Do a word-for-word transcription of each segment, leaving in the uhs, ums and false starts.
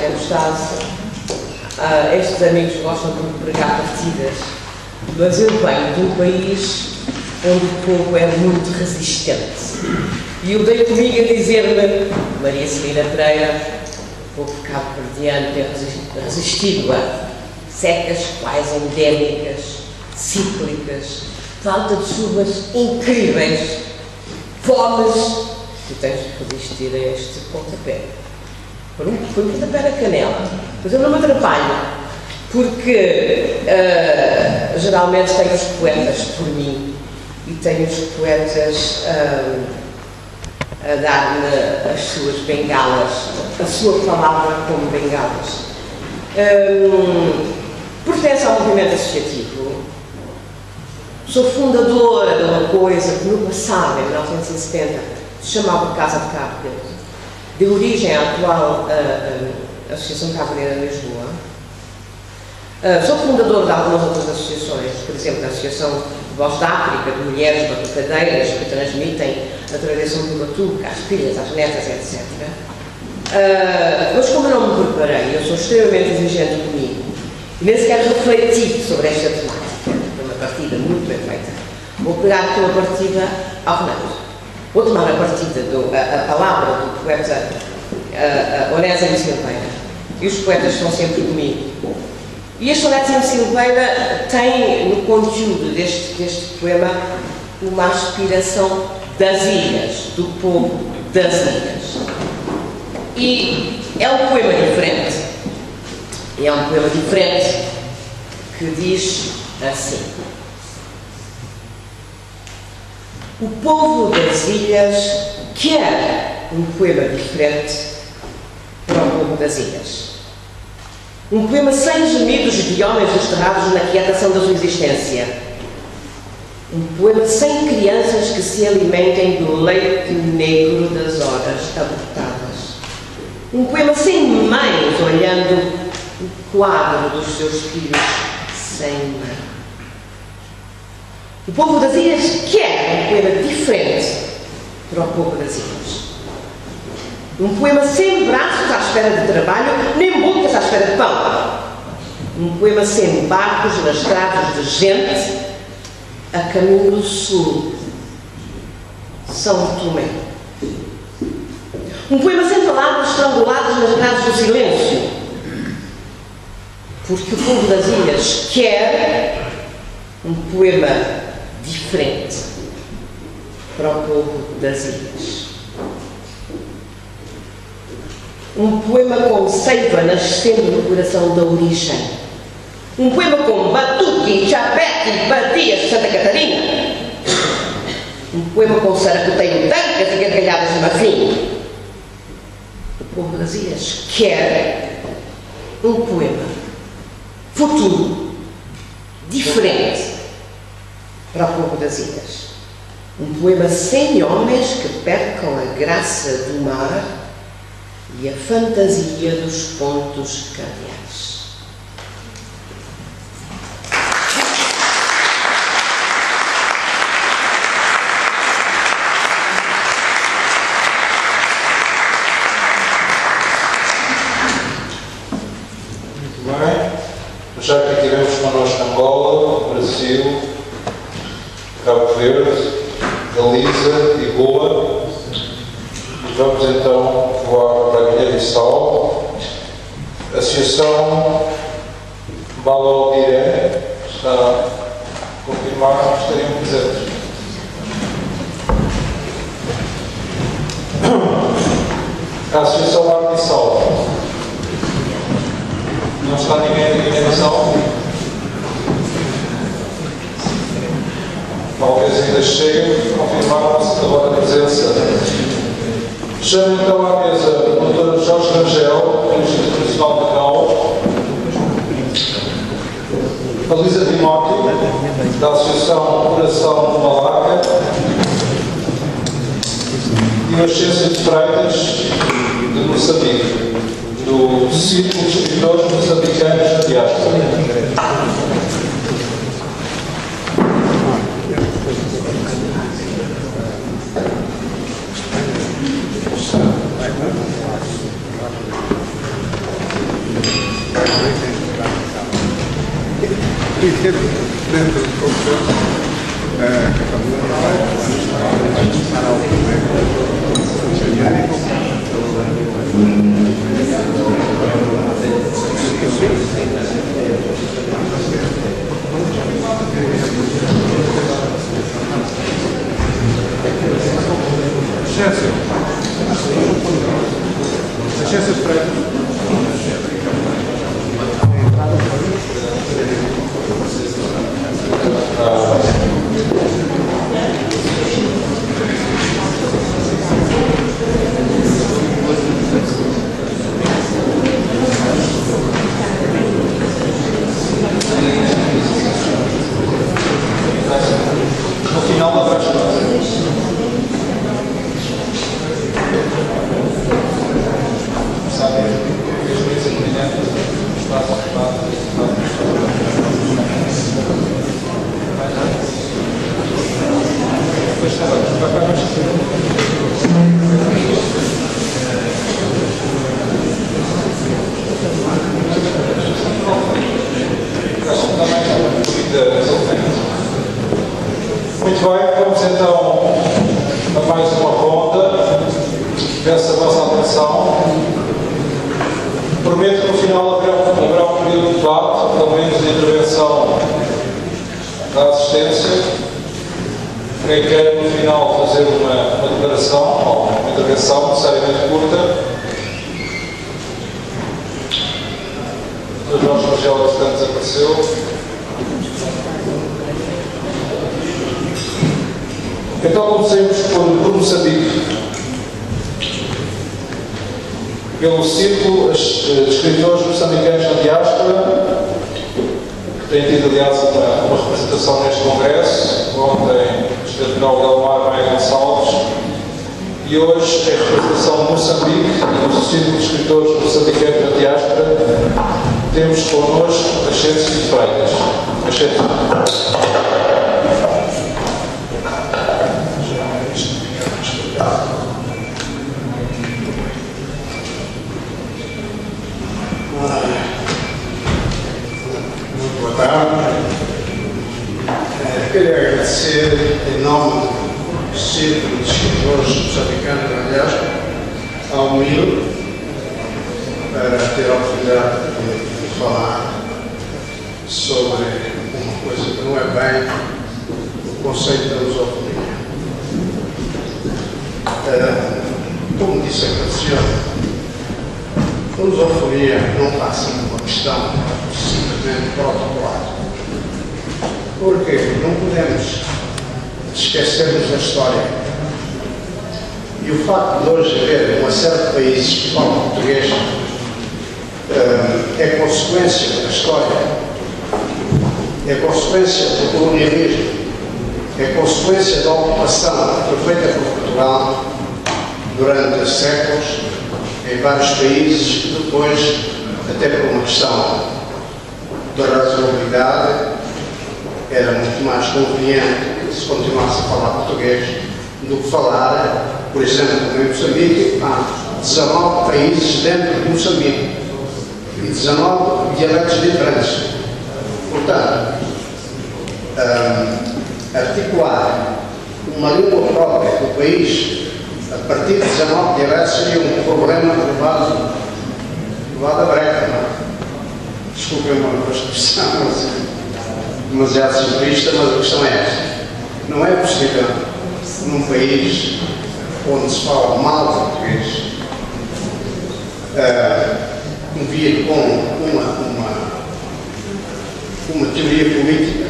bem gostado. Uh, estes amigos gostam de pregar partidas, mas eu venho de um país onde o povo é muito resistente. E eu dei comigo a dizer-me, Maria Celina Pereira, o povo cabo-verdiano tem resistido a secas quase endémicas, cíclicas, falta de chuvas incríveis, fomes. Tu tens de resistir a este pontapé. Por um, por um pontapé na canela. Mas eu não me atrapalho, porque uh, geralmente tenho os poetas por mim e tenho os poetas uh, a dar-me as suas bengalas, a sua palavra como bengalas. Um, pertence ao movimento associativo. Sou fundadora de uma coisa que no passado, em mil novecentos e setenta, se chamava Casa de Cabo Verde. Deu origem à atual uh, uh, Associação Cabo Verde de Lisboa. Uh, sou fundador de algumas outras associações, por exemplo, da Associação de Voz da África, de mulheres batucadeiras que transmitem a tradição do batuque às filhas, às netas, etcétera. Uh, mas como eu não me preparei, eu sou extremamente exigente comigo e nem sequer refleti sobre esta temática. Foi uma partida muito bem feita. Vou pegar aqui uma partida ao Renato. Vou tomar a partida, do, a, a palavra do poeta uh, uh, Onésimo Silveira. E os poetas estão sempre comigo. E este Onésimo Silveira tem no conteúdo deste, deste poema uma aspiração das ilhas, do povo das ilhas. E é um poema diferente. E é um poema diferente que diz assim: o povo das ilhas quer um poema diferente para o povo das ilhas. Um poema sem gemidos de homens desterrados na quietação da sua existência. Um poema sem crianças que se alimentem do leite negro das horas abortadas. Um poema sem mães olhando o quadro dos seus filhos sem mãe. O povo das ilhas quer um poema diferente para o povo das ilhas. Um poema sem braços à espera de trabalho, nem bocas à espera de pão. Um poema sem barcos lastrados de gente a caminho do sul, São Tomé. Um poema sem palavras estranguladas nas grades do silêncio. Porque o povo das ilhas quer um poema diferente para o povo das ilhas. Um poema com seiva nascendo no coração da origem. Um poema com batuque, chapete e batias de Santa Catarina. Um poema com saracoteio, tancas e gargalhadas de marfim. O povo das ilhas quer um poema futuro, diferente para o povo das ilhas. Um poema sem homens que percam a graça do mar e a fantasia dos pontos cardeais. Muito bem. Já que tivemos connosco Angola, Brasil, Cabo Verde, Galiza e Goa, e vamos então voar para Guiné-Bissau. A Associação Balaudiré está a confirmar que estariam presentes. A Associação Guiné-Bissau. Não está ninguém de Guiné-Bissau? Talvez ainda chegue a confirmar-se agora a presença. Chamo então à mesa o doutor Jorge Rangel, do Instituto Nacional de Macau, a Lisa Dimóteo, da Associação Coração de Malaca, e o Ascêncio de Freitas, de Moçambique, do Círculo de Escritores Moçambicanos na Diáspora. dentro do processo, é, Chance. Chance de prédio. No final da festa. Muito bem, vamos então a mais uma ronda. Peço a vossa atenção. Prometo que no final haverá, haverá um período de debate, pelo menos de intervenção da assistência. Quem quer no final fazer uma, uma declaração ou uma intervenção necessariamente curta. O Jorge Rangel, entretanto, desapareceu. Então comecemos por, por Moçambique. Pelo Círculo de Escritores Moçambicanos na Diáspora, que tem tido, aliás, uma, uma representação neste congresso. Ontem esteve no Delmar Maia Gonçalves. E hoje é a representação de Moçambique, do Círculo de Escritores Moçambicanos na Diáspora. Temos connosco Ascenso de Freitas. Ascenso. Boa tarde. É, queria agradecer em nome do Círculo de Escritores Moçambicanos na Diáspora ao Milo para ter a oportunidade de falar sobre uma coisa que não é bem o conceito da lusofonia. É, como disse a Graciela, a lusofonia não passa por uma questão simplesmente protocolar. Porque não podemos esquecermos da história. E o facto de hoje haver uma série de países que falam português é consequência da história, é consequência do colonialismo, é consequência da ocupação que foi feita por Portugal durante séculos em vários países, e depois, até por uma questão da razoabilidade, era muito mais conveniente que se continuasse a falar português do que falar, por exemplo, em Moçambique, há dezanove países dentro de Moçambique e dezanove dialetos diferentes. Portanto, um, articular uma língua própria do país a partir de dezanove dialetos seria um problema levado, levado a breca, não é? Desculpem uma expressão, mas demasiado simplista, mas a questão é esta. Não é possível, num país onde se fala mal português, uh, vir com uma, uma, uma teoria política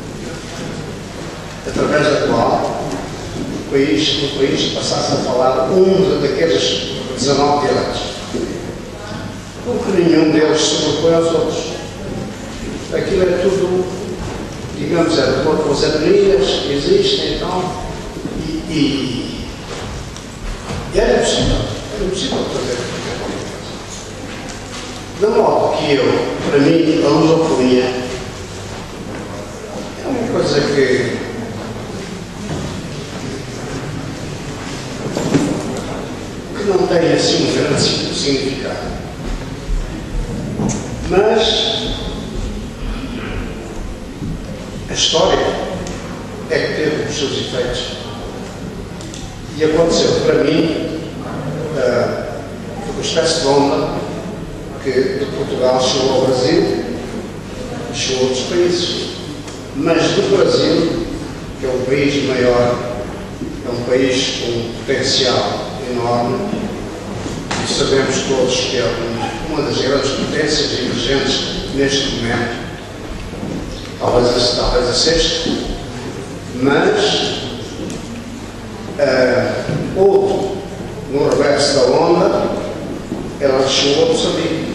através da qual o país, o país passasse a falar um daqueles dezanove dialetos. Porque nenhum deles se sobrepõe aos outros. Aquilo é tudo, digamos, é de acordo com as etnias que existem, então, e, e, e era possível, era possível fazer qualquer coisa. De modo que eu, para mim, a lusofonia é uma coisa que que não tem assim um grande significado. Mas história é que teve os seus efeitos. E aconteceu para mim, uh, foi uma espécie de onda que de Portugal chegou ao Brasil, chegou a outros países. Mas do Brasil, que é um país maior, é um país com um potencial enorme, e sabemos todos que é uma das grandes potências emergentes neste momento, talvez, talvez a sexta, mas uh, outro, no reverso da onda, ela chegou a Moçambique.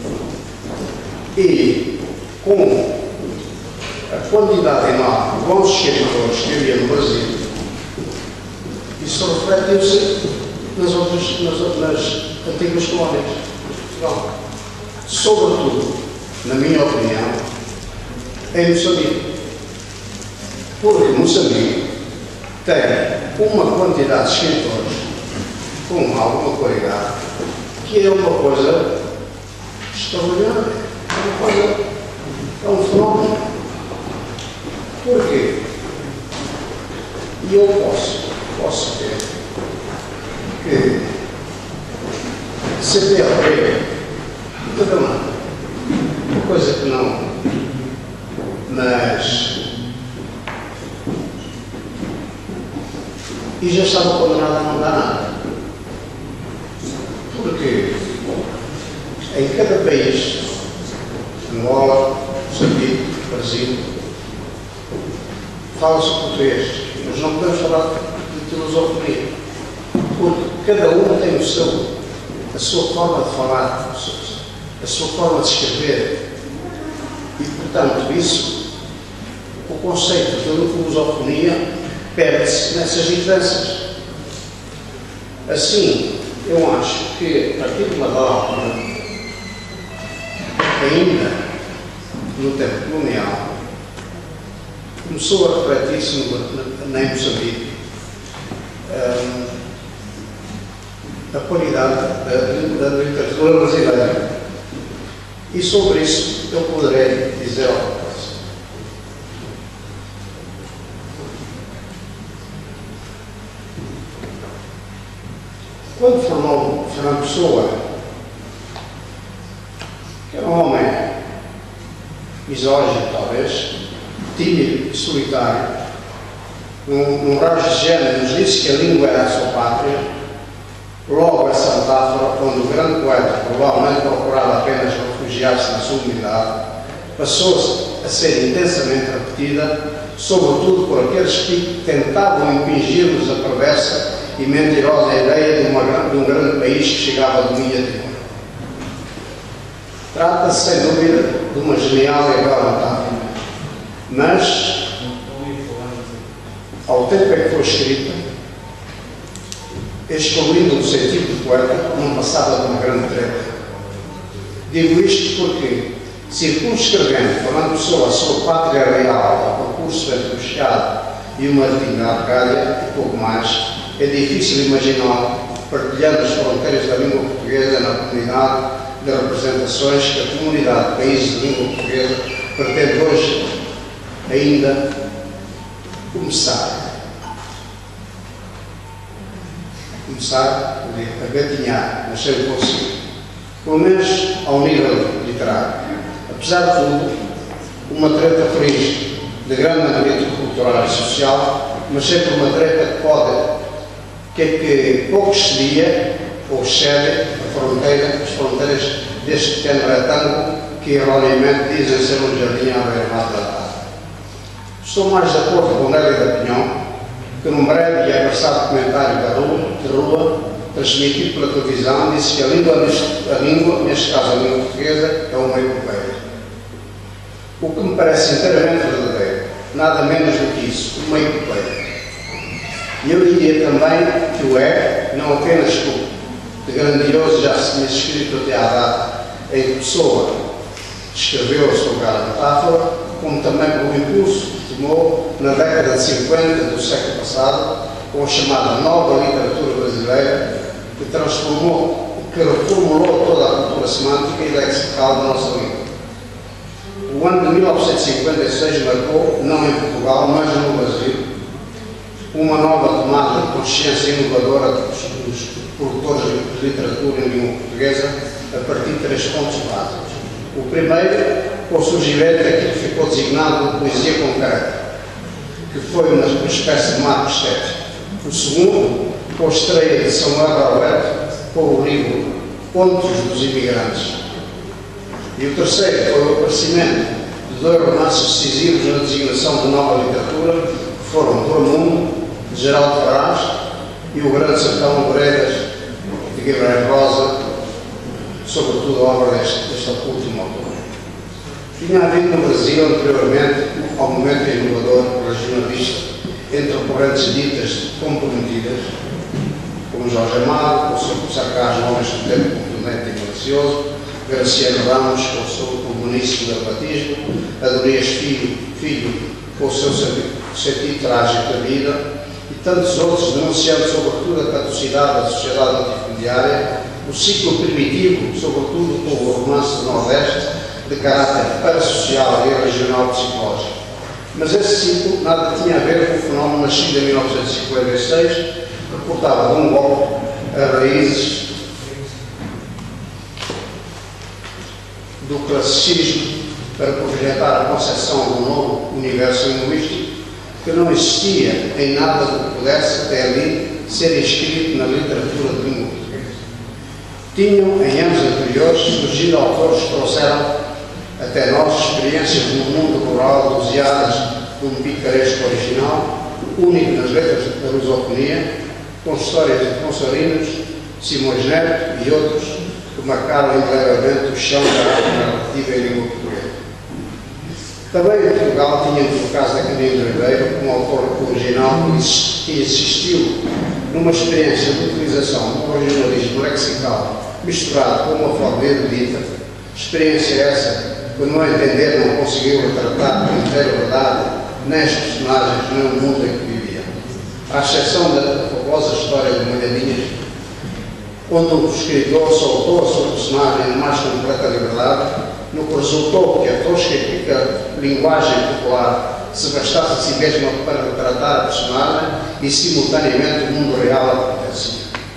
E com a quantidade enorme de bons escritores que havia no Brasil, isso refletiu-se nas outras, nas, nas antigas colónias de Portugal. Sobretudo, na minha opinião, em Moçambique. Porque Moçambique tem uma quantidade de escritores com alguma qualidade que é uma coisa extraordinária. É uma coisa, é um fenómeno. Porquê? E eu posso, posso ver que C P L P, cada uma, uma coisa que não, mas, e já estava condenado a não dar nada. Porque em cada país, Angola, Moçambique, Brasil, fala-se português, mas não podemos falar de filosofia, porque cada um tem o seu, a sua forma de falar, a sua forma de escrever, e portanto isso, o conceito de filosofonia perde-se nessas diferenças. Assim, eu acho que a partir de uma dada altura, ainda no tempo colonial, começou a refletir-se em Moçambique um, a qualidade da, da literatura brasileira. E sobre isso eu poderei dizer alguma coisa. Quando formou Fernando Pessoa, que era um homem misógino, talvez, tímido e solitário, num, num rasgo de gênero, nos disse que a língua era a sua pátria, logo essa metáfora, quando o grande poeta provavelmente procurava apenas refugiar-se na sua humildade, passou-se a ser intensamente repetida, sobretudo por aqueles que tentavam impingir-nos a perversa e mentirosa ideia de, uma, de um grande país que chegava a domínio de mundo. Trata-se, sem dúvida, de uma genial e bela metáfora, mas, ao tempo em que foi escrita, excluindo o sentido do poeta, não passava de uma grande treta. Digo isto porque, circunscrevendo, Fernando Pessoa, a sua pátria real, ao percurso entre o Chiado e o Martim da Arcádia, e pouco mais, é difícil imaginar, partilhando as fronteiras da língua portuguesa na comunidade de representações que a comunidade de países de língua portuguesa pretende hoje ainda começar. Começar a gatinhar, mas sem conseguir. Pelo menos ao nível literário. Apesar de tudo, uma treta feliz de grande magnitude cultural e social, mas sempre uma treta que pode, que é que pouco excedea ou excede a fronteira, as fronteiras deste pequeno retângulo que erroneamente dizem ser um jardim à beira-mar da tarde. Estou mais de acordo com Nélio da Pinhão que num breve e apressado comentário da rua, de rua, transmitido pela televisão, disse que a língua, a língua, neste caso a língua portuguesa, é uma epopeia. O que me parece inteiramente verdadeiro, nada menos do que isso, uma epopeia. E eu diria também que o é, não apenas por de grandioso já se tinha escrito até à data em que Pessoa escreveu a sua cara metáfora, como também pelo impulso que tomou na década de cinquenta do século passado, com a chamada nova literatura brasileira, que transformou, que reformulou toda a cultura semântica e lexical da nossa língua. O O ano de mil novecentos e cinquenta e seis marcou, não em Portugal, mas no Brasil, uma nova tomada de consciência inovadora dos, dos produtores de literatura em língua portuguesa a partir de três pontos básicos. O primeiro, com o surgimento daquilo que ficou designado de poesia com caráter, que foi uma, uma espécie de marco estético. O segundo, com a estreia de Samuel Roberto com o livro Contos dos Imigrantes. E o terceiro foi o aparecimento de dois romances decisivos na designação de nova literatura, que foram Por Mundo, de Geraldo Ferraz, e O Grande Sertão de Bregas, de Guimarães Rosa, sobretudo a obra deste, deste último autor. Tinha havido no Brasil, anteriormente ao momento inovador regionalista, entre correntes ditas comprometidas, como Jorge Amado, com o seu sarcasmo ao mesmo tempo contundente e malicioso, Graciano Ramos, com o seu comunismo do batismo, Adonias Filho, Filho, com o seu sentido trágico da vida, e tantos outros denunciando sobretudo a caducidade da sociedade latifundiária, o ciclo primitivo, sobretudo com o romance do Nordeste, de caráter parasocial e regional psicológico. Mas esse ciclo nada tinha a ver com o fenómeno nascido em mil novecentos e cinquenta e seis, que portava de um golpe a raízes do classicismo para projetar a concepção de um novo universo linguístico que não existia em nada do que pudesse até ali ser inscrito na literatura de língua portuguesa. Tinham, em anos anteriores, surgido autores que trouxeram até nós experiências no mundo rural doseadas de um picaresco original, único nas letras da lusofonia, com histórias de Consorinos, Simões Neto e outros que marcaram indelevelmente o chão da arte narrativa em língua portuguesa. Também em Portugal tínhamos o caso da Caminho Ribeiro, um autor original que insistiu numa experiência de utilização do regionalismo lexical misturado com uma forma erudita, experiência essa que, no entender, não conseguiu retratar com inteira verdade nem as personagens nem o mundo em que vivia. À exceção da famosa história de Molhadinhas, onde o escritor soltou a sua personagem na mais completa liberdade, no que resultou que a tosca e pica linguagem popular se bastasse a si mesma para retratar a personagem e, simultaneamente, o mundo real acontecia.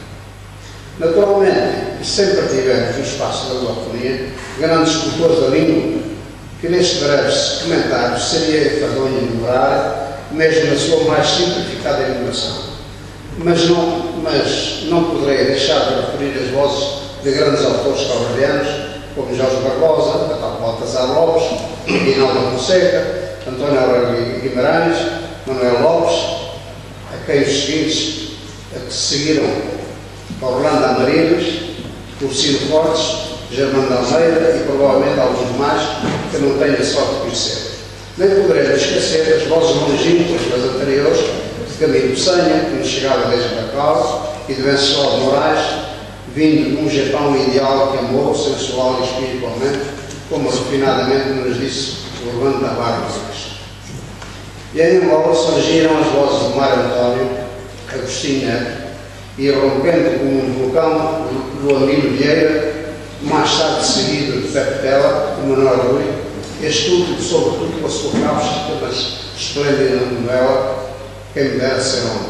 Naturalmente, sempre tivemos no espaço da lusofonia grandes escultores da língua que, neste breves comentário, seria enfadonho enumerar, mesmo na sua mais simplificada enumeração. Mas não, mas não poderei deixar de referir as vozes de grandes autores calvarianos, como Jorge Barbosa, Baltazar Lopes, Guinaldo Fonseca, António Aurélio Guimarães, Manuel Lopes, a quem os seguintes a que seguiram Orlando Amarinas, Ursino Fortes, Germano de Almeida e provavelmente alguns mais que não tenho a sorte de conhecer. Nem poderemos esquecer as vozes longínquas das anteriores de Camilo Pessanha, que nos chegava desde Bacalhau, e de Venceslau de Moraes, vindo de um Japão ideal que amou, sensual e espiritualmente, como refinadamente nos disse o Orlando Navarro. E em Angola surgiram as vozes de Mário António, Agostinho Neto, e rompendo como um vulcão do Amilo Vieira, mais tarde seguido de Pepe Tela e Manuel Rui, este último, sobretudo, com a sua cáustica, mas esplêndida novela, Quem me dera ser homem.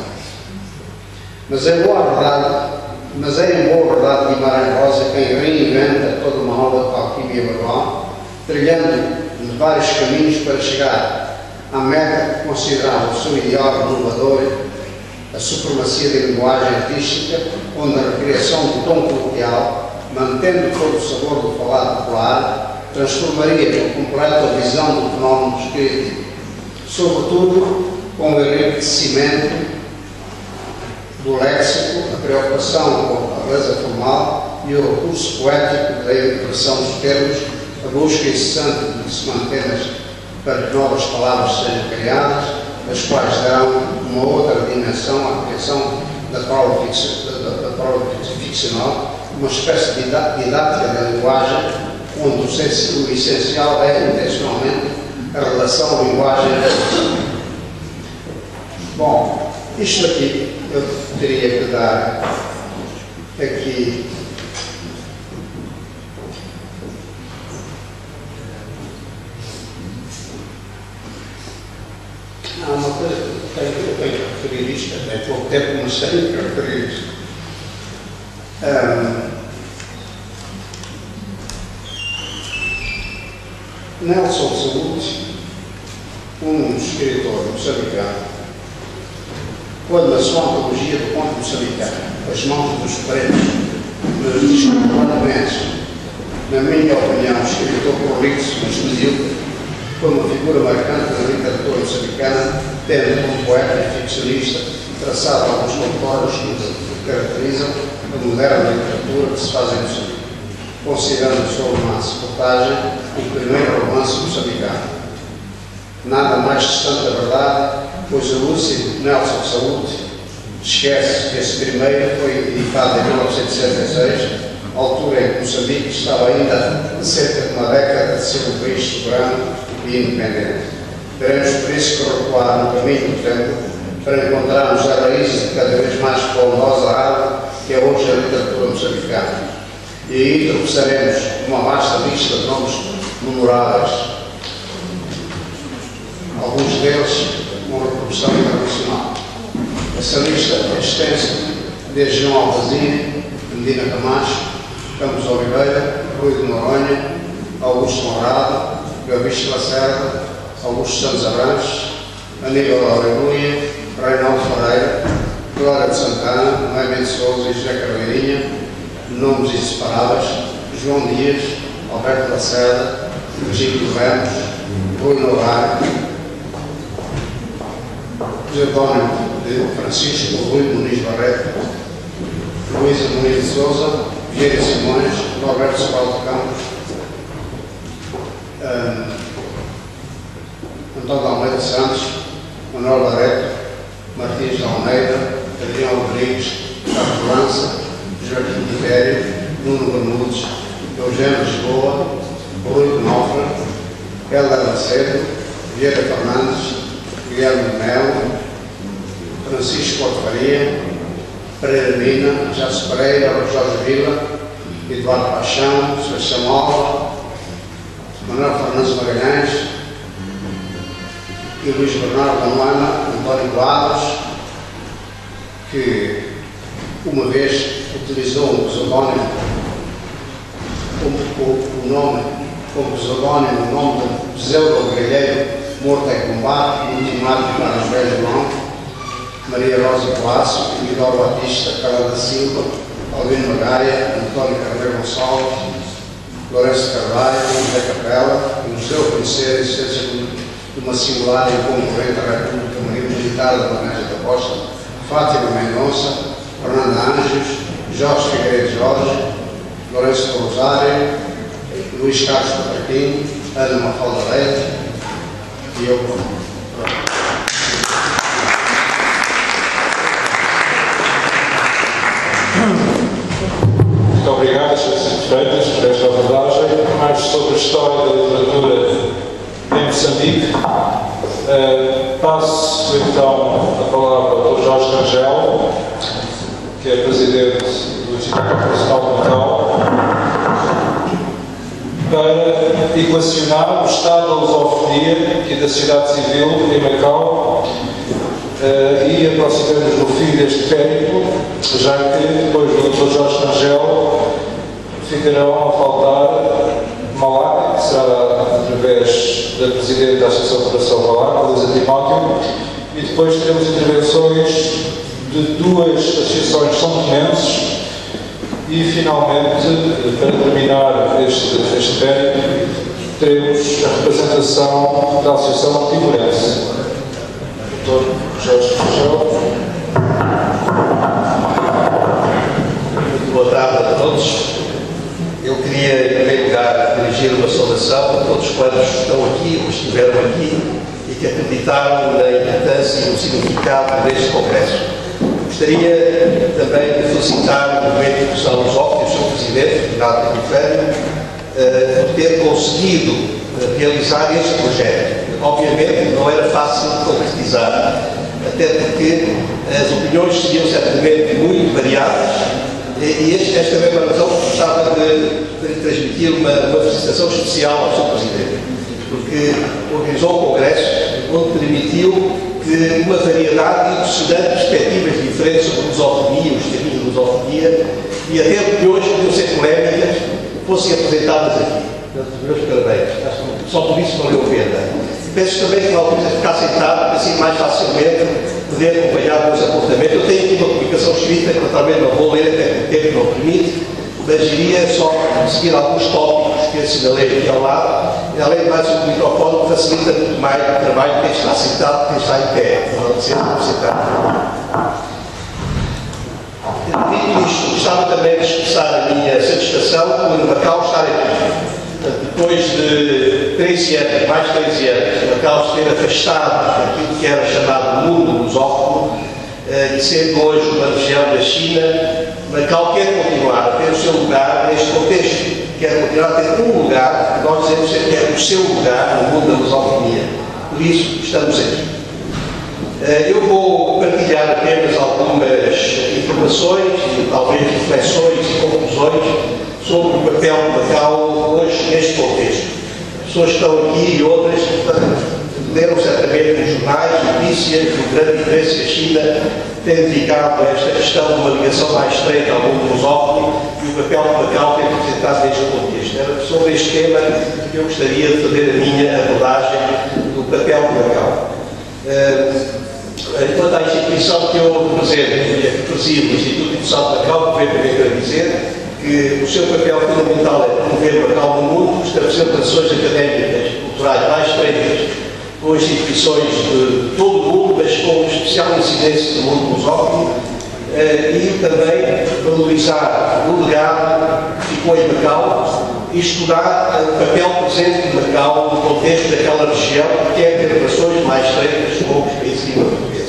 Mas é boa verdade, mas é em boa verdade Guimarães Rosa quem reinventa toda uma aula de alquimia verbal, trilhando vários caminhos para chegar à meta que considerava o seu ideal renovador, a supremacia da linguagem artística, onde a recriação do tom coloquial, mantendo todo o sabor do falado popular, transformaria por completo a visão do fenómeno descritivo, sobretudo com o enriquecimento do léxico, a preocupação com a beleza formal e o recurso poético da impressão dos termos, a busca incessante de semantenas para que novas palavras sejam criadas, as quais darão uma outra dimensão à criação da prova, da, da prova ficcional, uma espécie de didática da linguagem, onde o essencial é, intencionalmente, a relação linguagem. Bom, isto aqui eu teria que dar aqui eu tenho que referir isto, até pouco tempo não sei que referir isto. Um, Nelson Saúde, um escritor moçambicano, quando na sua antologia do conto moçambicano, As Mãos dos Pretos, nos diz claramente, na minha opinião, escritor prolixo, mas medíocre, foi uma figura marcante da literatura moçambicana, tendo como poeta e ficcionista traçado alguns contornos que caracterizam a moderna literatura que se faz em Moçambique, considerando o seu romance Portagem o primeiro romance moçambicano. Nada mais distante da verdade, pois o lúcido Nelson Saúde esquece que esse primeiro foi editado em mil novecentos e sessenta e seis, altura em que Moçambique estava ainda a cerca de uma década de ser um país soberano e independente. Teremos por isso que recuar no caminho do tempo para encontrarmos a raiz de cada vez mais esplendorosa árvore que é hoje a literatura moçambicana. E aí tropeçaremos uma vasta lista de nomes memoráveis, alguns deles com repercussão internacional. Essa lista é extensa, desde João Alvazine, Medina Camacho, Campos Oliveira, Rui de Noronha, Augusto Conrado, Gavisto Lacerda, Augusto Santos Abranches, Aníbal Aleluia, Reinaldo Ferreira, Glória de Santana, Noé de Souza e José Carleirinha, nomes inseparáveis, João Dias, Alberto Lacerda, Virgílio Ramos, Rui Novar, Jordónio de Francisco, Rui Muniz Barreto, Luísa Muniz de Souza, Vieira Simões, Roberto Sobral de Campos, um, António de Almeida Santos, Manuel Barreto, Martins de Almeida, Adrião Rodrigues, Carlos Lança, Joaquim Tiberio, Nuno Bermudes, Eugênio Lisboa, Rui Benofra, Helder Macedo, Vieira Fernandes, Guilherme Melo, Francisco Portaria, Pereira Mina, Jássio Pereira, Jorge Vila, Eduardo Paixão, Sebastião Alva, Manuel Fernandes Magalhães e Luís Bernardo Anuana, António Quadros, que uma vez utilizou um pseudónimo, como o nome, como pseudónimo, o nome do pseudo-guerrilheiro morto em combate, ultimado para os velhos João, Maria Rosa Palácio, Miguel Batista, Carla da Silva, Albino Magária, António Carneiro Gonçalves, Lourenço Carvalho, José Capela, que nos deu a conhecer a existência de uma singular e concorrente da República Militar da Maneja da Costa, Fátima Mendonça, Fernanda Anjos, Jorge Figueiredo Jorge, Lourenço do Rosário, Luís Carlos Patraquim, Ana Mafalda Leite e eu próprio. Muito obrigado, senhores Freitas, por esta abordagem. Mais sobre a história da literatura em Moçambique. Uh, passo então a palavra ao doutor Jorge Rangel, que é presidente do Instituto Nacional de Macau, para equacionar o estado da lusofonia e da sociedade civil em Macau. Uh, e aproximamos no fim deste périplo, já que depois do doutor Jorge Rangel ficarão a faltar Malaca, que será através da Presidente da Associação de Fundação Malaca, Luísa Timóteo, e depois teremos intervenções de duas associações são-tomenses e, finalmente, para terminar este, este périplo, teremos a representação da Associação Timorense. doutor Jorge Rangel. Muito boa tarde a todos. Eu queria, em primeiro lugar, dirigir uma saudação a todos quantos estão aqui ou estiveram aqui e que acreditaram na importância e no significado deste Congresso. Gostaria também de felicitar o Movimento de São Lusófona e o seu Presidente, Renato Epifânio, por ter conseguido realizar este projeto. Obviamente não era fácil de concretizar, até porque as opiniões seriam certamente muito variadas e este, esta mesma razão gostava de, de transmitir uma, uma felicitação especial ao seu Presidente, porque organizou o Congresso onde permitiu de uma variedade de impressionantes perspectivas diferentes sobre a lusofonia, os caminhos da lusofonia, e até opiniões que podiam ser polémicas fossem apresentadas aqui. Portanto, os meus parabéns. Só por isso valeu a pena. Peço também que na altura ficar sentado, para assim mais facilmente poder acompanhar o meu apontamento. Eu tenho aqui uma publicação escrita, que naturalmente não vou ler, até porque o tempo não permite, mas iria só seguir alguns tópicos que assinalei aqui ao lado. E, além de mais, o microfone facilita muito mais o trabalho de quem está sentado, quem está em pé. Não ser sentado. Dito isto, gostava também de expressar a minha satisfação por Macau estar aqui. Depois de treze anos, mais de treze anos, Macau se ter afastado daquilo que era chamado mundo lusófono, e sendo hoje uma região da China, Macau quer continuar a ter o seu lugar neste contexto, quer continuar a ter um lugar, nós dizemos que é o seu lugar no mundo da lusofonia. Por isso, estamos aqui. Eu vou partilhar apenas algumas informações e talvez reflexões e conclusões sobre o papel de Macau hoje neste contexto. As pessoas que estão aqui e outras leram certamente nos jornais notícias do grande interesse que a China tem dedicado a esta questão de uma ligação mais estreita ao mundo lusófono e o papel que Macau tem representado neste contexto. Era sobre este tema que eu gostaria de fazer a minha abordagem do papel de Macau. Uh, Enquanto à instituição que eu represento, que presido, o Instituto de Educação de Macau, que também para dizer que o seu papel fundamental é promover Macau no mundo, estabelecer relações académicas e culturais mais estreitas com instituições de todo o mundo, mas com especial incidência no mundo lusófono, e também valorizar o legado que ficou em Macau e estudar o papel presente de Macau no contexto daquela região, que é ter relações mais estreitas com os países de língua portuguesa.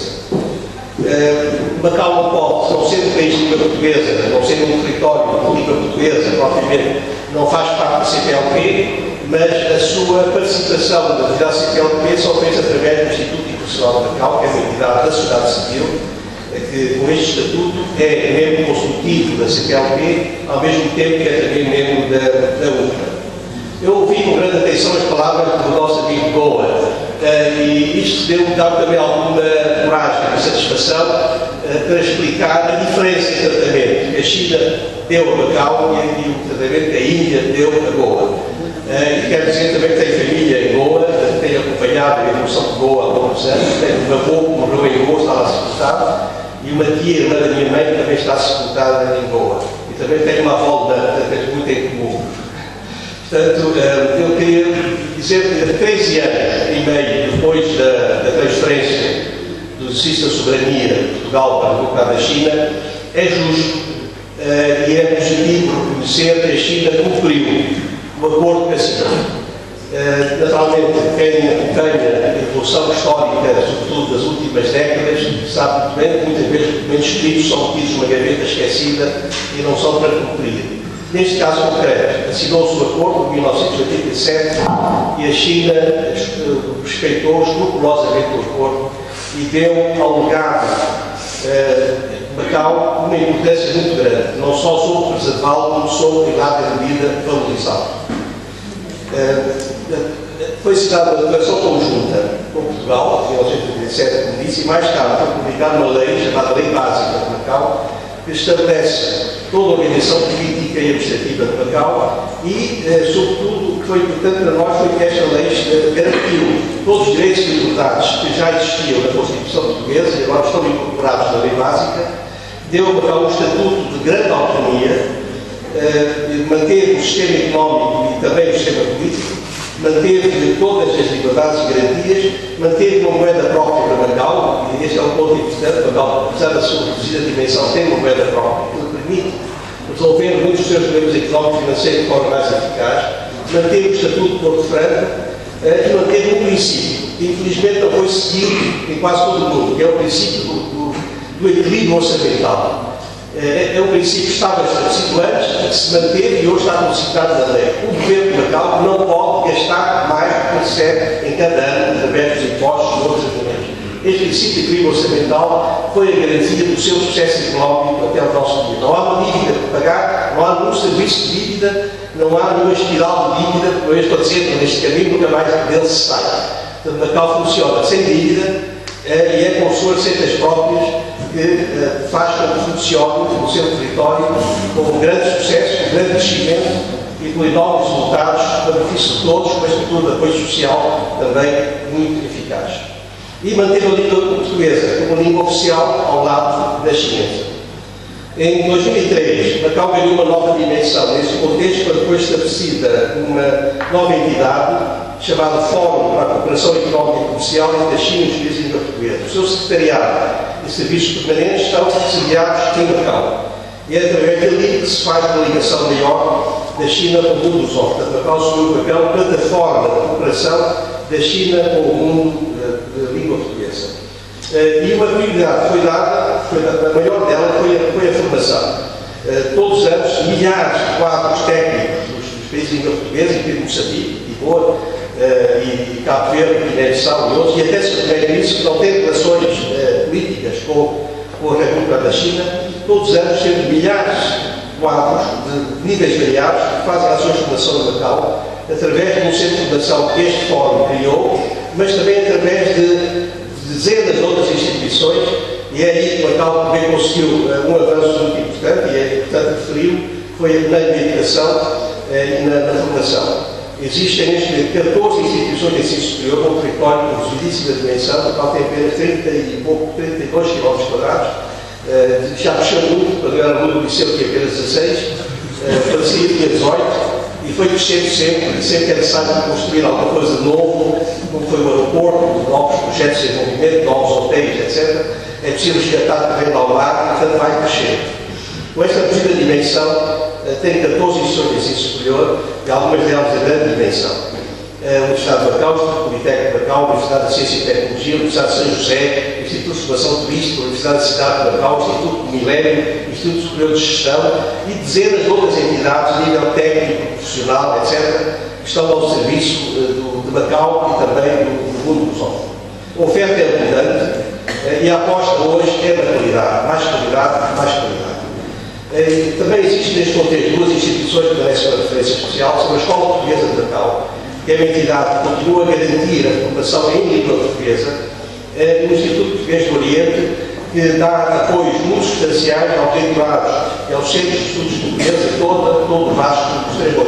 Uh, Macau não pode, não ser um país de língua portuguesa, não ser um território de língua portuguesa, propriamente, não faz parte da C P L P, mas a sua participação na atividade C P L P só fez através do Instituto Internacional de Macau, que é uma entidade da sociedade civil, que com este estatuto é membro consultivo da C P L P, ao mesmo tempo que é também membro da, da U P A. Eu ouvi com grande atenção as palavras do nosso amigo Goa, uh, e isto deu-me também alguma coragem e satisfação uh, para explicar a diferença de tratamento que a China deu a Macau e o tratamento que a Índia deu a Goa. Uh, e quero dizer também que tenho família em Goa, uh, tenho acompanhado a evolução de Goa há alguns anos, tenho uma avô que morreu em Goa, está lá sepultado, e uma tia, irmã da minha mãe, que também está sepultada em Goa. E também tenho uma avó de temos muito em comum. Portanto, eu queria dizer que treze anos e meio depois da, da transferência do exercício da soberania de Portugal para a República da China, é justo uh, e é positivo reconhecer que a China cumpriu o acordo que assinou. Uh, naturalmente, quem acompanha a evolução histórica, sobretudo das últimas décadas, sabe muito bem que muitas vezes documentos escritos são metidos numa gaveta esquecida e não são para cumprir. Neste caso concreto, assinou-se o acordo de mil novecentos e oitenta e sete e a China respeitou escrupulosamente o acordo e deu ao legado uh, Macau uma importância muito grande. Não só soube preservá-lo, como soube, em larga medida, valorizá-lo. Uh, foi assinada uma declaração conjunta com Portugal, em mil novecentos e oitenta e sete, como disse, e mais tarde foi publicada uma lei chamada Lei Básica de Macau, que estabelece toda a organização política e administrativa de Macau e, eh, sobretudo, o que foi importante para nós foi que esta lei eh, garantiu todos os direitos e liberdades que já existiam na Constituição Portuguesa e agora estão incorporados na Lei Básica, deu a Macau um estatuto de grande autonomia, eh, manteve o sistema económico e também o sistema político, manteve todas as liberdades e garantias, manteve uma moeda própria para Macau, e este é um ponto importante. Macau, apesar da sua reduzida dimensão, tem uma moeda própria, que lhe permite resolver muitos dos seus problemas económicos e financeiros de forma mais eficaz, manteve o Estatuto de Porto Franco uh, e manteve um princípio, que infelizmente não foi seguido em quase todo o mundo, que é o princípio do, do, do equilíbrio orçamental. É, é um princípio que estava estabelecido antes, que se manteve e hoje está considerado na lei. O governo de Macau não pode gastar mais do que recebe em cada ano, através dos impostos e outros argumentos. Este princípio de equilíbrio orçamental foi a garantia do seu sucesso económico até o nosso dia. Não há uma dívida para pagar, não há nenhum serviço de dívida, não há nenhuma espiral de dívida, porque eu estou a dizer que neste caminho nunca mais dele se sai. Portanto, Macau funciona sem dívida, e é com as suas receitas próprias que faz com que funcione no seu território com grande sucesso, com grande crescimento e com enormes resultados para benefício de todos, mas sobretudo de apoio social também muito eficaz. E manter a língua portuguesa como língua oficial ao lado da chinesa. Em dois mil e três, Macau ganhou uma nova dimensão nesse contexto, para depois estabelecida uma nova entidade chamada Fórum para a Cooperação Económica e Comercial entre a China e os países de língua portuguesa. O seu secretariado e serviços permanentes estão sediados em Macau. E é através dali que se faz uma ligação maior da China com o mundo lusófono. Portanto, Macau assumiu o papel de plataforma de cooperação da China com o mundo da língua portuguesa. E uma prioridade foi dada, foi dada, a maior dela foi a, foi a formação. Todos os anos, milhares de quadros técnicos dos, dos países de língua portuguesa, incluindo Moçambique, Timor, Uh, e, e Cabo Verde, Guiné-Bissau e outros, e até se refere isso, que não tem relações uh, políticas com, com a República da China, todos os anos temos milhares de quadros de níveis variados que fazem ações de formação no Macau, através de um centro de formação que este fórum criou, mas também através de dezenas de outras instituições, e é aí que o Macau também conseguiu uh, um avanço muito importante, e é importante referir, foi na educação uh, e na, na formação. Existem neste momento catorze instituições de ensino superior com um território com reduzidíssima dimensão, o qual tem apenas trinta e pouco, trinta e dois quilómetros quadrados. Uh, já cresceu muito, quando eu era aluno do liceu tinha apenas dezasseis, uh, parecia tinha dezoito, e foi crescendo sempre, sempre que é necessário construir alguma coisa de novo, como foi o aeroporto, novos projetos de desenvolvimento, novos hotéis, etcétera. É possível resgatar terreno ao mar e, portanto, vai crescer. Com esta reduzida dimensão, tem catorze instituições de ensino superior e algumas delas de grande dimensão. A Universidade de Macau, o Politécnico de Macau, a Universidade de Ciência e Tecnologia, a Universidade de São José, o Instituto de Formação Turística, a Universidade de Cidade de Macau, o Instituto do Milénio, o Instituto Superior de Gestão e dezenas de outras entidades de nível técnico, profissional, etcétera, que estão ao serviço do, de Macau e também do, do mundo lusófono. A oferta é abundante e a aposta hoje é na qualidade, mais qualidade, mais qualidade. Também existem neste contexto duas instituições que merecem uma referência especial, são a Escola Portuguesa de Macau, que é uma entidade que continua a garantir a formação em língua portuguesa, e o Instituto Português do Oriente, que dá apoios muito substanciais aos leitorados e aos centros de estudos portugueses a todo, todo o vasto do Extremo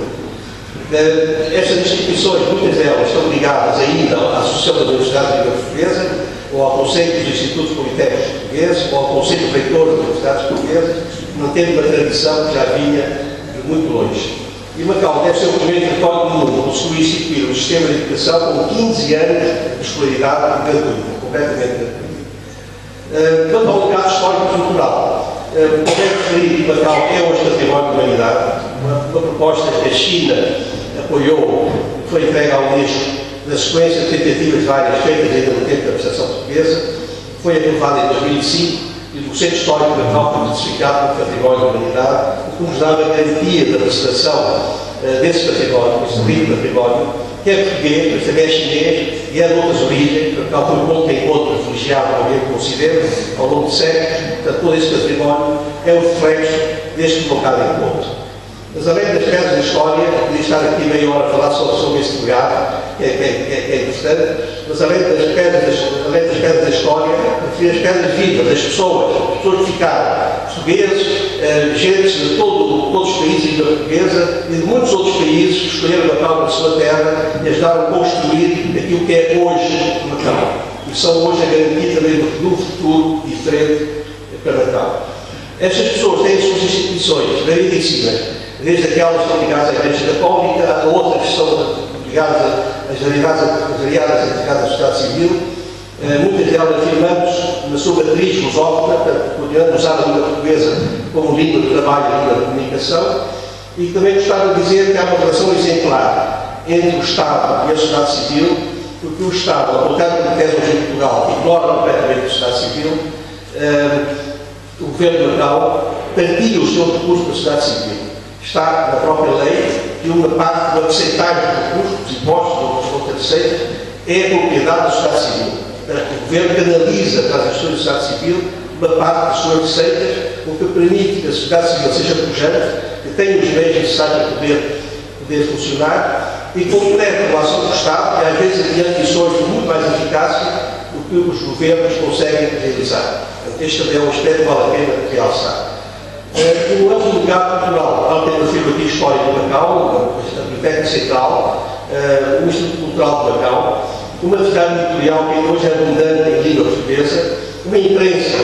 Oriente. Estas instituições, muitas delas, estão ligadas ainda à Associação da Universidade de Língua Portuguesa, ou ao Conselho dos Institutos Politécnicos Portugueses, ou ao Conselho Reitor das Universidades Portuguesas, mantendo uma tradição que já vinha de muito longe. E Macau deve ser o primeiro território do mundo onde se conseguiu instituir um sistema de educação com quinze anos de escolaridade gratuita, completamente gratuita. Uh, quanto ao legado histórico e cultural, uh, convém referir que Macau é hoje património da humanidade, uma, uma proposta que a China apoiou, foi entregue à Unesco na sequência de tentativas várias feitas ainda no tempo da administração portuguesa, foi aprovada em dois mil e cinco e o Centro Histórico de Macau foi certificado como património da humanidade, o que nos dá a garantia da preservação uh, desse património, desse rico património, que é português, mas também é chinês e é de outras origens. Macau foi um ponto de encontro privilegiado, como eu considero, ao longo de séculos. Portanto, todo esse património é o reflexo deste local de encontro. Mas além das pedras da história, podia estar aqui meia hora a falar só sobre este lugar, que é, que é, que é importante, mas além das pedras, além das pedras da história, as pedras vivas, das pessoas, as pessoas que ficaram, portugueses, eh, gente de todo, todos os países de língua portuguesa e de muitos outros países que escolheram Macau para a sua terra e ajudaram a construir aquilo que é hoje Macau. E são hoje a garantia também de um futuro diferente para Macau. Estas pessoas têm as suas instituições variedíssimas, desde aquelas que estão ligadas à Igreja Católica, a outras que estão ligadas às variadas entidades da sociedade civil. Muitas delas afirmamos na sua matriz lusófona, continuando a usar a língua portuguesa como língua de trabalho e língua de comunicação. E também gostava de dizer que há uma relação exemplar entre o Estado e a sociedade civil, porque o Estado, ao contrário do que tese hoje em Portugal, ignora completamente a sociedade civil. O Governo de Macau partilha o seu recurso para a sociedade civil. Está na própria lei que uma parte do percentagem de recursos, dos impostos ou outras receitas, é a propriedade da sociedade civil. O Governo canaliza para as questões da sociedade civil uma parte das suas receitas, o que permite que a sociedade civil seja pujante, que tenha os meios necessários para poder, poder funcionar e completa a relação do Estado, que às vezes adianta missões de muito mais eficácia do que que os governos conseguem realizar. Este também é um aspecto que vale a pena realçar. No âmbito do legado cultural, há uma afirmativa histórica de Macau, a Biblioteca Central, o Instituto Cultural de Macau, uma atividade editorial que hoje é abundante em língua portuguesa, uma imprensa,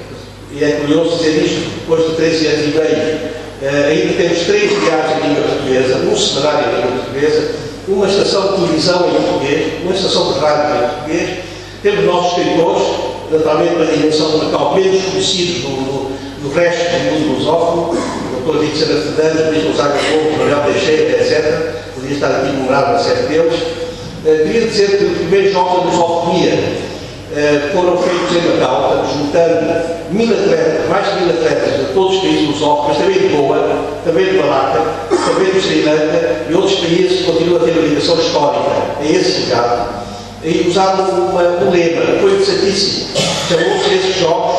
e é curioso dizer isto, depois de treze anos e meio, ainda temos três diários em língua portuguesa, um semanário em língua portuguesa, uma estação de televisão em português, uma estação de rádio em português, temos nossos escritores, naturalmente na dimensão de Macau, menos conhecidos no, no, no resto do mundo lusófono, o doutor Henrique Sena Fernandes, o Luís Gonzaga Gomes, Manuel Teixeira, etcétera. Podia estar aqui enumerado uma série deles. Uh, queria dizer que os primeiros jogos da lusofonia uh, foram feitos em Macau, portanto, juntando mil atletas, mais de mil atletas de todos os países lusófonos, mas também de Goa, também de Malaca, também de Sri Lanka e outros países que continuam a ter uma ligação histórica a esse legado. E usaram uma, um lema, foi interessantíssimo. Chamou-se esses jogos,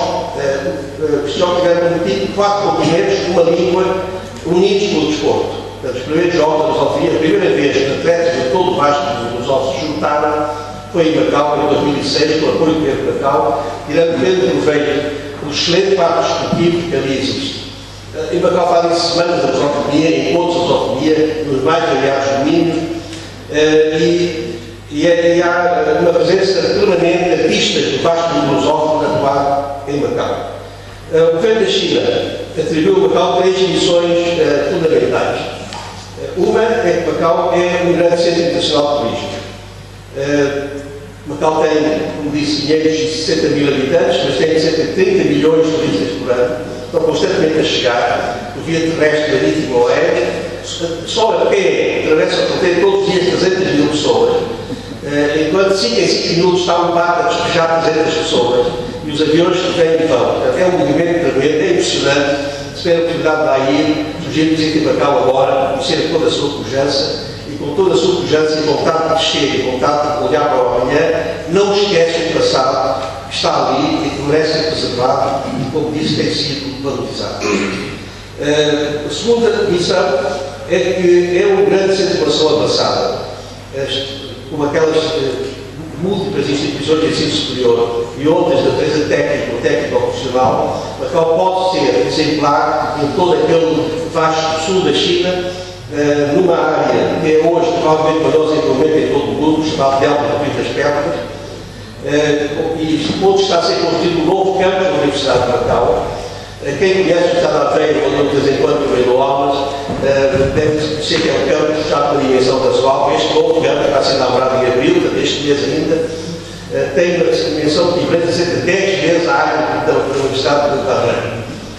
uh, os jogos tiveram como título quatro continentes, uma língua, unidos pelo desporto. Portanto, os primeiros jogos da lusofonia, a primeira vez que atletas de todo o vasto dos lusófonos se juntaram, foi em Macau, em dois mil e seis, com o apoio do governo de Macau, tirando grande proveito do excelente quadro esportivo que ali existe. Uh, em Macau fazem-se semanas da lusofonia, encontros da lusofonia, nos mais variados domínios, uh, e E, e há uma presença permanente de artistas do vasto mundo lusófono a atuar em Macau. Uh, o governo da China atribuiu a Macau três missões uh, fundamentais. Uh, uma é que Macau é um grande centro internacional de turismo. Uh, Macau tem, como disse, quinhentos e sessenta mil habitantes, mas tem cerca de trinta milhões de turistas por ano. Estão constantemente a chegar, por via terrestre, marítima ou aérea. Só a pé atravessa a fronteira todos os dias trezentas mil pessoas. Uh, enquanto cinco em cinco minutos está um barco a despejar trezentas pessoas e os aviões que vêm e vão. É um movimento tremendo, é impressionante. Se tiver a oportunidade de lá ir, sugiro visitar Macau agora, conhecer toda a sua pujança e com toda a sua pujança e vontade de descer e vontade de olhar para o amanhã, não esquece o passado que está ali e que merece ser preservado e, como disse, tem sido valorizado. Uh, a segunda missão é que é um grande centro de população avançada. Este, como aquelas eh, múltiplas instituições de ensino superior e outras de natureza técnica ou técnico-profissional, Macau pode ser exemplar em todo aquele vasto sul da China, eh, numa área que é hoje provavelmente maior desenvolvimento em todo o mundo, chamado Delta do Rio das Pedras, eh, e onde está a ser construído um novo campus da Universidade de Macau. Quem conhece o Estado da Feira, quando eu de vez em quando eu dou aulas, uh, deve conhecer que é um campo já com uma dimensão razoável. Este novo campo está a ser inaugurado em abril, este mês ainda, uh, tem uma dimensão diferente de cerca de dez vezes a área da Universidade de Bahrein.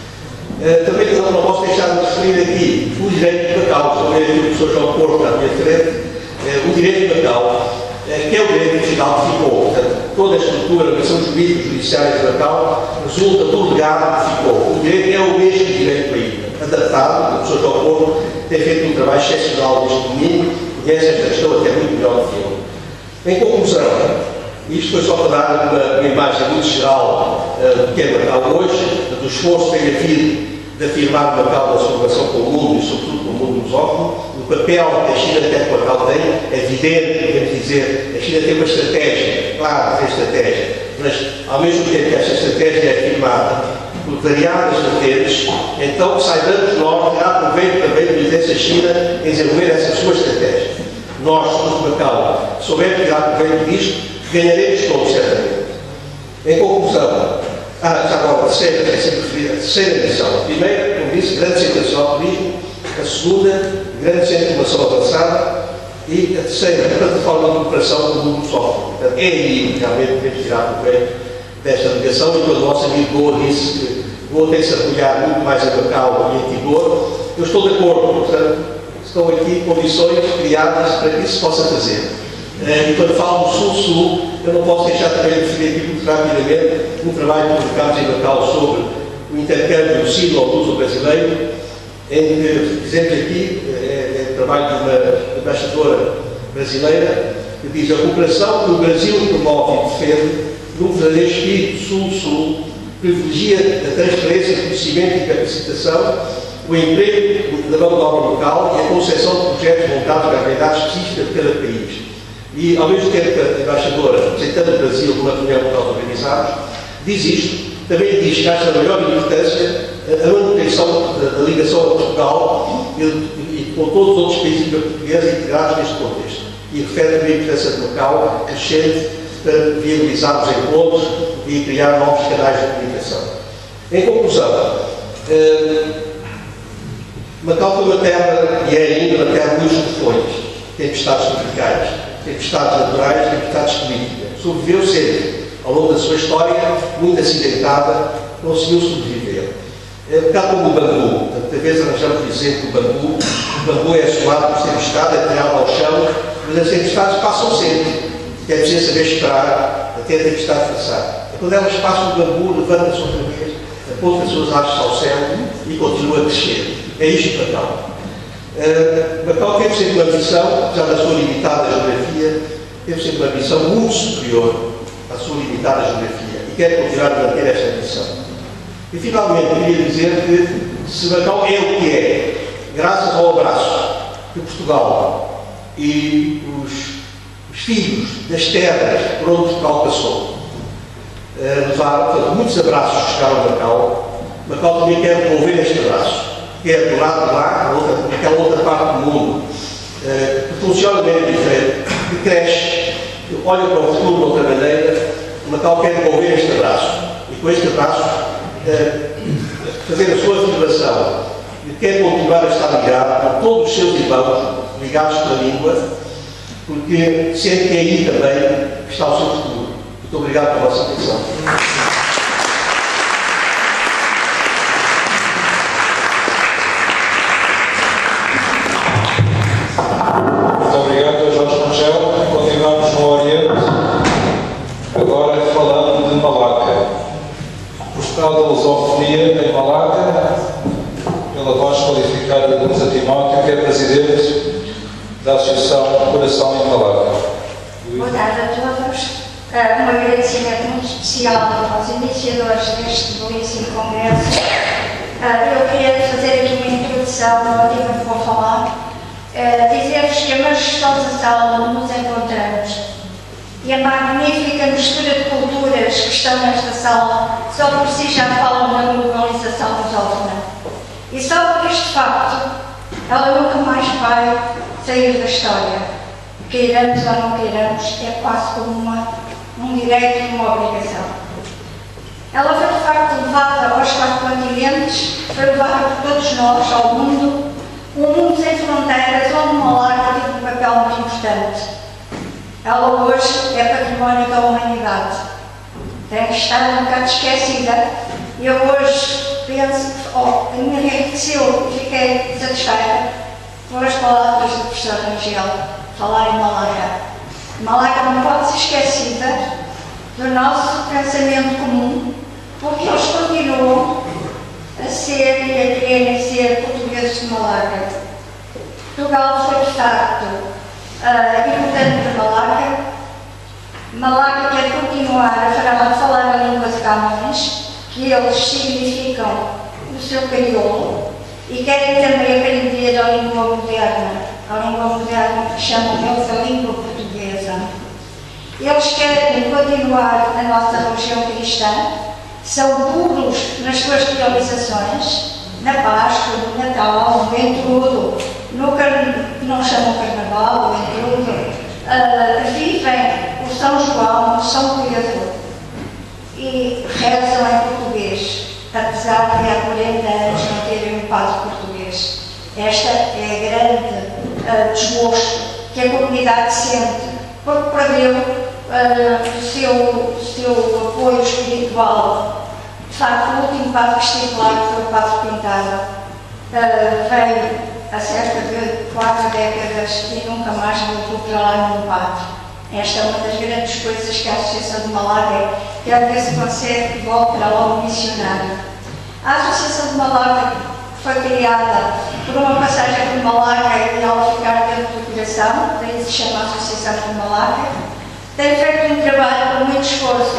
Uh, também não, não posso deixar de referir aqui o direito de Macau. Estou a ver aqui o professor João Porto à minha frente. Uh, o direito de Macau, uh, que é o direito nacional que ficou. Portanto, toda a estrutura, que são os juízes judiciários de Macau, resulta do legado que ficou. O direito é o mesmo direito ainda, adaptado. O professor João Porto tem feito um trabalho excepcional neste domingo, conhece esta questão até muito melhor do que eu. Em conclusão, isto foi só para dar uma, uma imagem muito geral uh, do que é Macau hoje, do esforço que tem havido de afirmar Macau na sua relação com o mundo e, sobretudo, com o mundo lusófono. O papel que a China tem, que Macau tem, é evidente, podemos dizer, a China tem uma estratégia, claro, tem estratégia, mas ao mesmo tempo que esta estratégia é afirmada por variadas vertentes, então saibamos nós tirar proveito também da presença China em desenvolver essa sua estratégia. Nós, somos Macau, se soubermos tirar proveito disto, ganharemos todos, certamente. Em conclusão, ah, já agora, a terceira, é sempre referida, a terceira missão. A primeira, como disse, grande centro nacional de turismo. A segunda, grande centro de formação avançada. E a terceira, a plataforma de cooperação do mundo lusófono. Portanto, é aí realmente podemos tirar proveito desta ligação. E quando o nosso amigo Goa disse que Goa tem que se apoiar muito mais em Macau e em Timor, eu estou de acordo. Portanto, estão aqui condições criadas para que isso se possa fazer. E quando falo do Sul-Sul, eu não posso deixar também de referir aqui muito rapidamente um trabalho que publicámos em Macau sobre o intercâmbio do sino-luso brasileiro, em que fizemos aqui, é, é o trabalho de uma embaixadora brasileira, que diz: a cooperação que o Brasil promove e defende, num verdadeiro espírito Sul-Sul, privilegia a transferência de conhecimento e capacitação, o emprego da mão de obra local e a concepção de projetos voltados para a realidade específica de cada país. E, ao mesmo tempo que a embaixadora, representando o Brasil numa reunião que nós organizámos, diz isto, também diz que acha a maior importância a manutenção da, da ligação a Portugal e, e com todos os outros países de língua portuguesa integrados neste contexto. E refere também a importância do local crescente para viabilizar os encontros e criar novos canais de comunicação. Em conclusão, eh, Macau foi uma terra, e é ainda uma terra muito tufões, tempestades tropicais, tempestades naturais, tempestades políticas. Sobreviveu sempre, ao longo da sua história, muito acidentada, conseguiu sobreviver. É um bocado como o bambu. Muitas vezes arranjamos, por exemplo, o bambu. O bambu é assomado por tempestade, é tirado ao chão, mas as tempestades passam sempre. É preciso saber esperar até a tempestade passar. Quando elas passam, o bambu levanta-se outra vez, aponta as suas hastes ao céu e continua a crescer. É isto que Macau. Uh, Macau teve sempre uma missão, já da sua limitada geografia, teve sempre uma missão muito superior à sua limitada geografia e quer continuar a manter esta missão. E finalmente queria dizer que se Macau é o que é, graças ao abraço de Portugal e os, os filhos das terras por onde Portugal passou, uh, levaram, portanto, muitos abraços chegaram a Macau. Macau também quer devolver este abraço, quer do lado de lá, naquela outra parte do mundo, uh, que funciona de maneira diferente, que cresce, que olha para o futuro de outra maneira. Macau quer devolver este abraço e com este abraço uh, fazer a sua afirmação de que quer continuar a estar ligado a todos os seus irmãos ligados pela língua, porque sente que é aí também que está o seu futuro. Muito obrigado pela vossa atenção. Muito obrigado, Jorge Rangel. Continuamos no Oriente, agora falando de Malaca. O estado da lusofonia em Malaca, pela voz qualificada de Luísa Timóteo, que é presidente da Associação Coração em Malaca. Boa tarde a todos. Uh, um agradecimento muito especial aos iniciadores deste belíssimo congresso. Uh, eu queria fazer aqui uma introdução ao tema que vou falar. Uh, Dizer-vos que a majestosa sala onde nos encontramos e a magnífica mistura de culturas que estão nesta sala só por si já falam na globalização lusófona. E só por este facto, ela nunca mais vai sair da história. Queiramos ou não queiramos, é quase como uma, um direito e uma obrigação. Ela foi de facto levada aos quatro continentes, foi levada por todos nós ao mundo, um mundo sem fronteiras onde Malaca teve um papel muito importante. Ela hoje é património da humanidade. Tem que estar um bocado esquecida. Eu hoje penso que oh, me enriqueceu e fiquei satisfeita com as palavras do professor Rangel, falar em Malaca. Malaca não pode ser esquecida do nosso pensamento comum, porque eles continuam a ser e a quererem ser portugueses de Malaca. Portugal foi, de facto, uh, importante para Malaca. Malaca quer continuar a falar a língua de Camões, que eles significam o seu crioulo, e querem também aprender a língua moderna, a língua moderna que chamam eles a língua portuguesa. Eles querem continuar na nossa religião cristã, são puros nas suas realizações, na Páscoa, no Natal, no Entrudo, no car... não chamam Carnaval, o Entrudo, uh, vivem o São João, o São Pedro e rezam em português, apesar de há quarenta anos não terem um padre português. Esta é a grande uh, desgosto que a comunidade sente, porque perdeu uh, o seu, seu apoio espiritual. De facto, o último padre que esteve lá, que foi o padre Pintado, uh, veio há cerca de quatro décadas e nunca mais voltou para lá nenhum padre. Esta é uma das grandes coisas que a Associação de Malaca quer ver se consegue que volte para lá um missionário. A Associação de Malaca foi criada por uma passagem por Malaca e ao ficar dentro do coração, daí se chama Associação de Malaca. Tem feito um trabalho com muito esforço,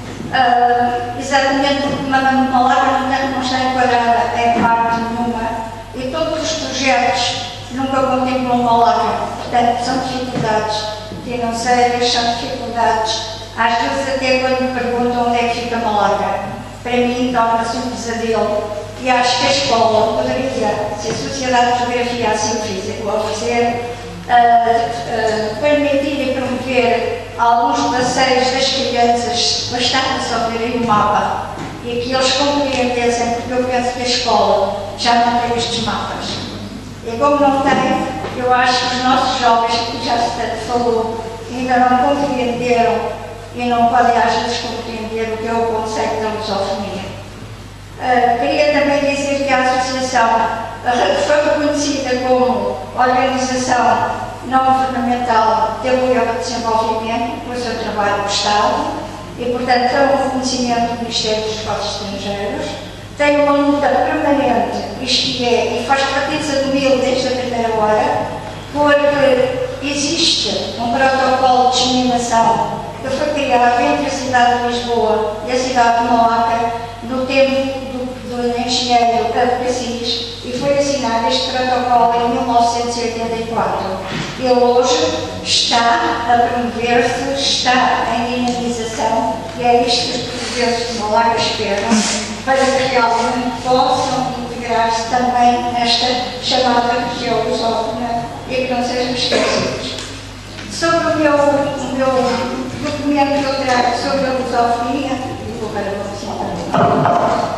uh, exatamente porque Malaca não, não está enquadrada em parte nenhuma e todos os projetos nunca contemplam Malaca. Portanto, são dificuldades financeiras, são dificuldades, às vezes até quando me perguntam onde é que fica Malaga, para mim torna-se um pesadelo. E acho que a escola poderia, se a Sociedade de Geografia assim física oferecer, uh, uh, permitir e promover alguns passeios das crianças, bastante só verem o mapa e que eles compreendessem, porque eu penso que a escola já não tem estes mapas. E como não tem, eu acho que os nossos jovens, que já se falou, ainda não compreenderam e não podem às vezes compreender o que é o conceito da lusofonia. Uh, queria também dizer que a Associação uh, foi reconhecida como organização não governamental de apoio ao desenvolvimento pelo seu trabalho no Estado e, portanto, tem um reconhecimento do Ministério dos Negócios Estrangeiros, tem uma luta permanente, isto é, e faz partida do mil desde a primeira hora, porque existe um protocolo de discriminação que foi criado entre a cidade de Lisboa e a cidade de Malaga no tempo do, do engenheiro Abcacis e foi assinado este protocolo em mil novecentos e oitenta e quatro. Ele hoje está a promover-se, está em dinamização e é isto que os portugueses de Malaga esperam para que realmente possam integrar-se também nesta chamada região lusófona e que não sejam esquecidos. Sobre o meu, o meu documento que eu trago sobre a lusofonia, e vou para a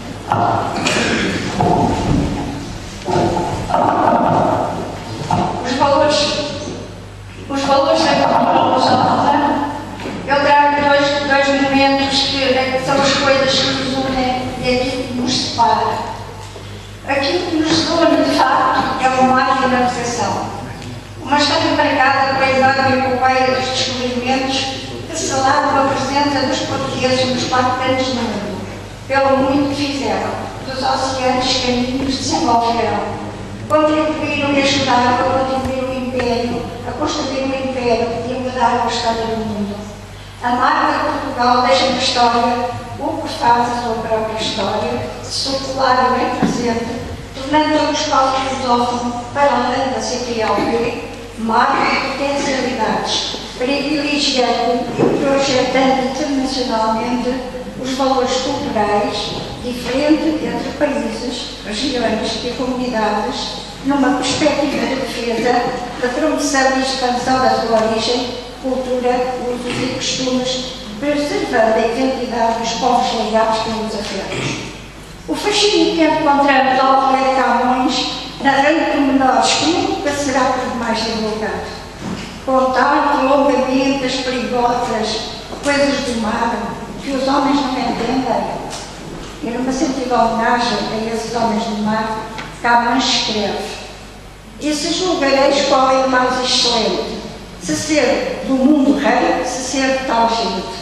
Os valores, os valores da cultura lusófona, eu trago dois, dois momentos que, que são as coisas que nos unem e aquilo que nos separa. Aquilo que nos une, de facto, é uma máquina da navegação. Uma história marcada pela enorme epopeia dos descobrimentos que selava a presença dos portugueses nos quatro cantos do mundo, pelo muito que fizeram, dos oceanos caminhos desenvolveram, contribuíram e ajudaram a contribuir o Império, a construir um Império e a mudar a história do mundo. A marca de Portugal deixa na história o que faz a sua própria história, circular e bem presente, tornando o espaço lusófono para além da C P L P, marca de potencialidades, privilegiando e projetando internacionalmente os valores culturais diferentes entre países, regiões e comunidades, numa perspectiva de defesa, de promoção e expansão da sua origem, cultura, usos e costumes, preservando a identidade dos povos ligados pelos afetos. O fascínio que encontramos ao ler Camões, narrando pormenores que nunca será por demais divulgado. Contar longamente as perigosas coisas do mar que os homens não entendem. E numa sentida homenagem a esses homens do mar, Camões escreve: e se julgareis qual é o mais excelente, se ser do mundo rei, se ser de tal gente.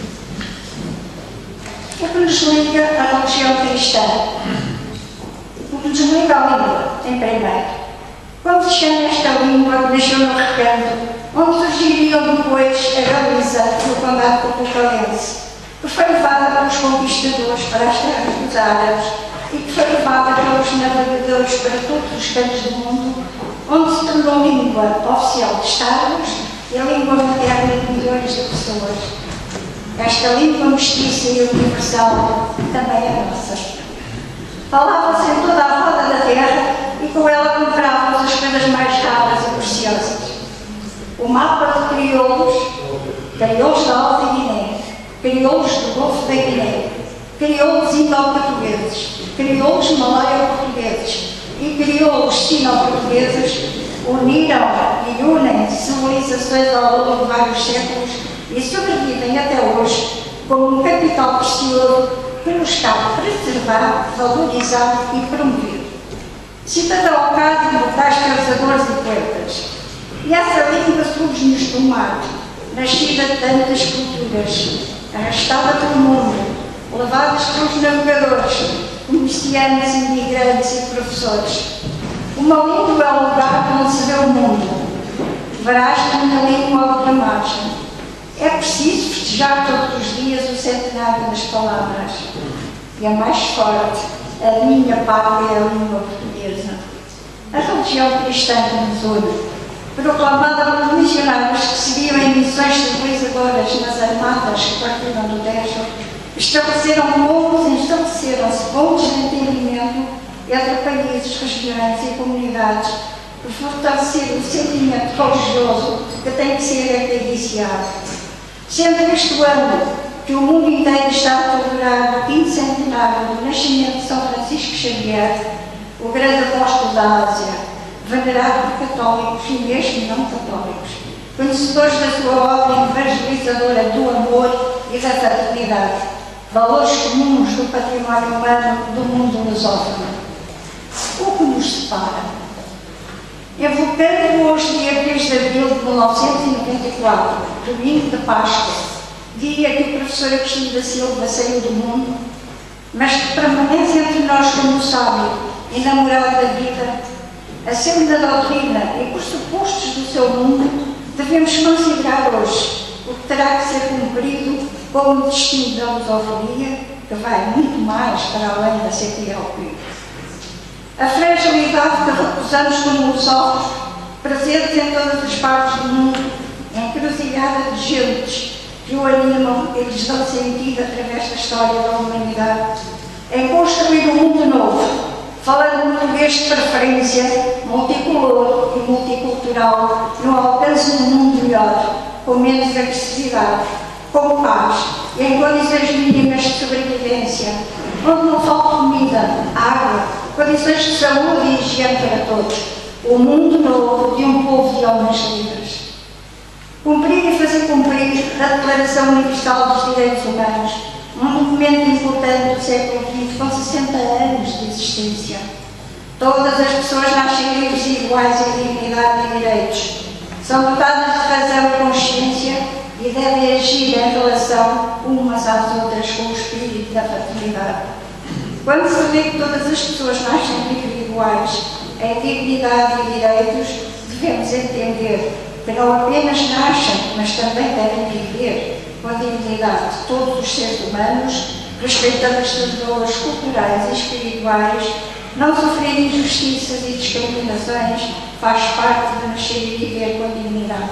O que nos liga à religião cristã? O que nos liga à língua, em primeiro. Como se chama esta língua que nasceu no recanto, onde surgiriam depois a Galiza no condado portucalense, que foi levada pelos conquistadores para as terras dos árabes e que foi levada pelos navegadores para todos os cantos do mundo, onde se tornou língua oficial de Estados e a língua materna de milhões de pessoas. Esta língua mestiça e universal também é nossa. Falava-se em toda a roda da terra e com ela comprávamos as coisas mais raras e preciosas. O mapa de crioulos, crioulos da Alta Guiné, crioulos do Golfo da Guiné, crioulos indo-portugueses, crioulos malaio-portugueses e crioulos sino-portugueses uniram e unem civilizações ao longo de vários séculos e sobrevivem até hoje como um capital precioso que nos cabe preservar, valorizar e promover. Cidadão ao caso de tais pensadores e poetas. E essa língua surge-nos do mar, nascida de tantas culturas, arrastada pelo mundo, levadas pelos navegadores, comerciantes, imigrantes e professores. Uma língua é o lugar onde se vê o mundo. Verás que na língua outra margem. É preciso festejar todos os dias o centenário das palavras. E a mais forte, a minha pátria é a língua portuguesa. A religião cristã que nos une. proclamada por missionários que seguiam em missões civilizadoras nas armadas que partiram do Tejo, estabeleceram pontos, estabeleceram-se pontos de entendimento entre países, regiões e comunidades por fortalecer o sentimento religioso que tem que ser acariciado. Sendo este ano que o mundo inteiro está a celebrar o quinto centenário do nascimento de São Francisco Xavier, o grande apóstolo da Ásia, venerado por católicos e mesmo não católicos, conhecedores da sua obra evangelizadora do amor e da fraternidade, valores comuns do património humano do mundo lusófono. O que nos separa? Evocando hoje, dia três de abril de mil novecentos e noventa e quatro, domingo de Páscoa, dia que o professor Agostinho da Silva saiu do mundo, mas que permanece entre nós como sábio e namorado da vida, acima da doutrina e por supostos do seu mundo, devemos considerar hoje o que terá que ser cumprido como o destino da lusofonia, que vai muito mais para além da C T L P. A fragilidade que recusamos como lusófonos, presentes em todas as partes do mundo, encruzilhada de gentes que o animam e lhes dão sentido através da história da humanidade, em construir um mundo novo, falando português de preferência, multicolor e multicultural, no alcance de um mundo melhor, com menos agressividade, com paz e em condições mínimas de sobrevivência, onde não falta comida, água, condições de saúde e higiene para todos. O mundo novo de um povo de homens livres. Cumprir e fazer cumprir a Declaração Universal dos Direitos Humanos, um documento importante do século vinte com sessenta anos de existência. Todas as pessoas nascem livres e iguais em dignidade e direitos. São dotadas de razão e consciência e devem agir em relação umas às outras com o espírito da fraternidade. Quando se vê que todas as pessoas nascem livres e iguais em dignidade e direitos, devemos entender que não apenas nascem, mas também devem viver com a dignidade de todos os seres humanos, respeitando os seus valores culturais e espirituais, não sofrer injustiças e discriminações faz parte de nascer e viver com a dignidade.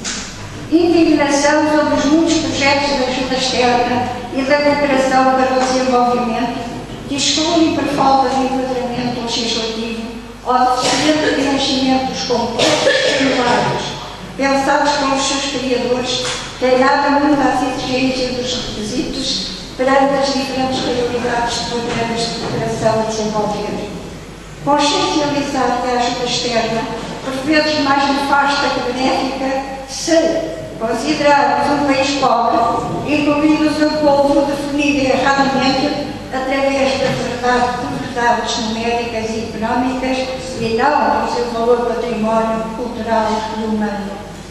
Indignação sobre os muitos projetos de ajuda externa e da cooperação para o desenvolvimento que excluem por falta de enquadramento legislativo ou de excelente financiamento dos concursos privados, pensados pelos seus criadores, tem nada muito à exigência dos requisitos perante as diferentes prioridades de programas de cooperação e desenvolvimento. Consciencializar que a ajuda externa, por vezes mais nefasta que benéfica, se considerarmos um país pobre, incluindo o seu povo definido erradamente através da verdade, de verdades numéricas e económicas e não do seu valor património cultural e humano.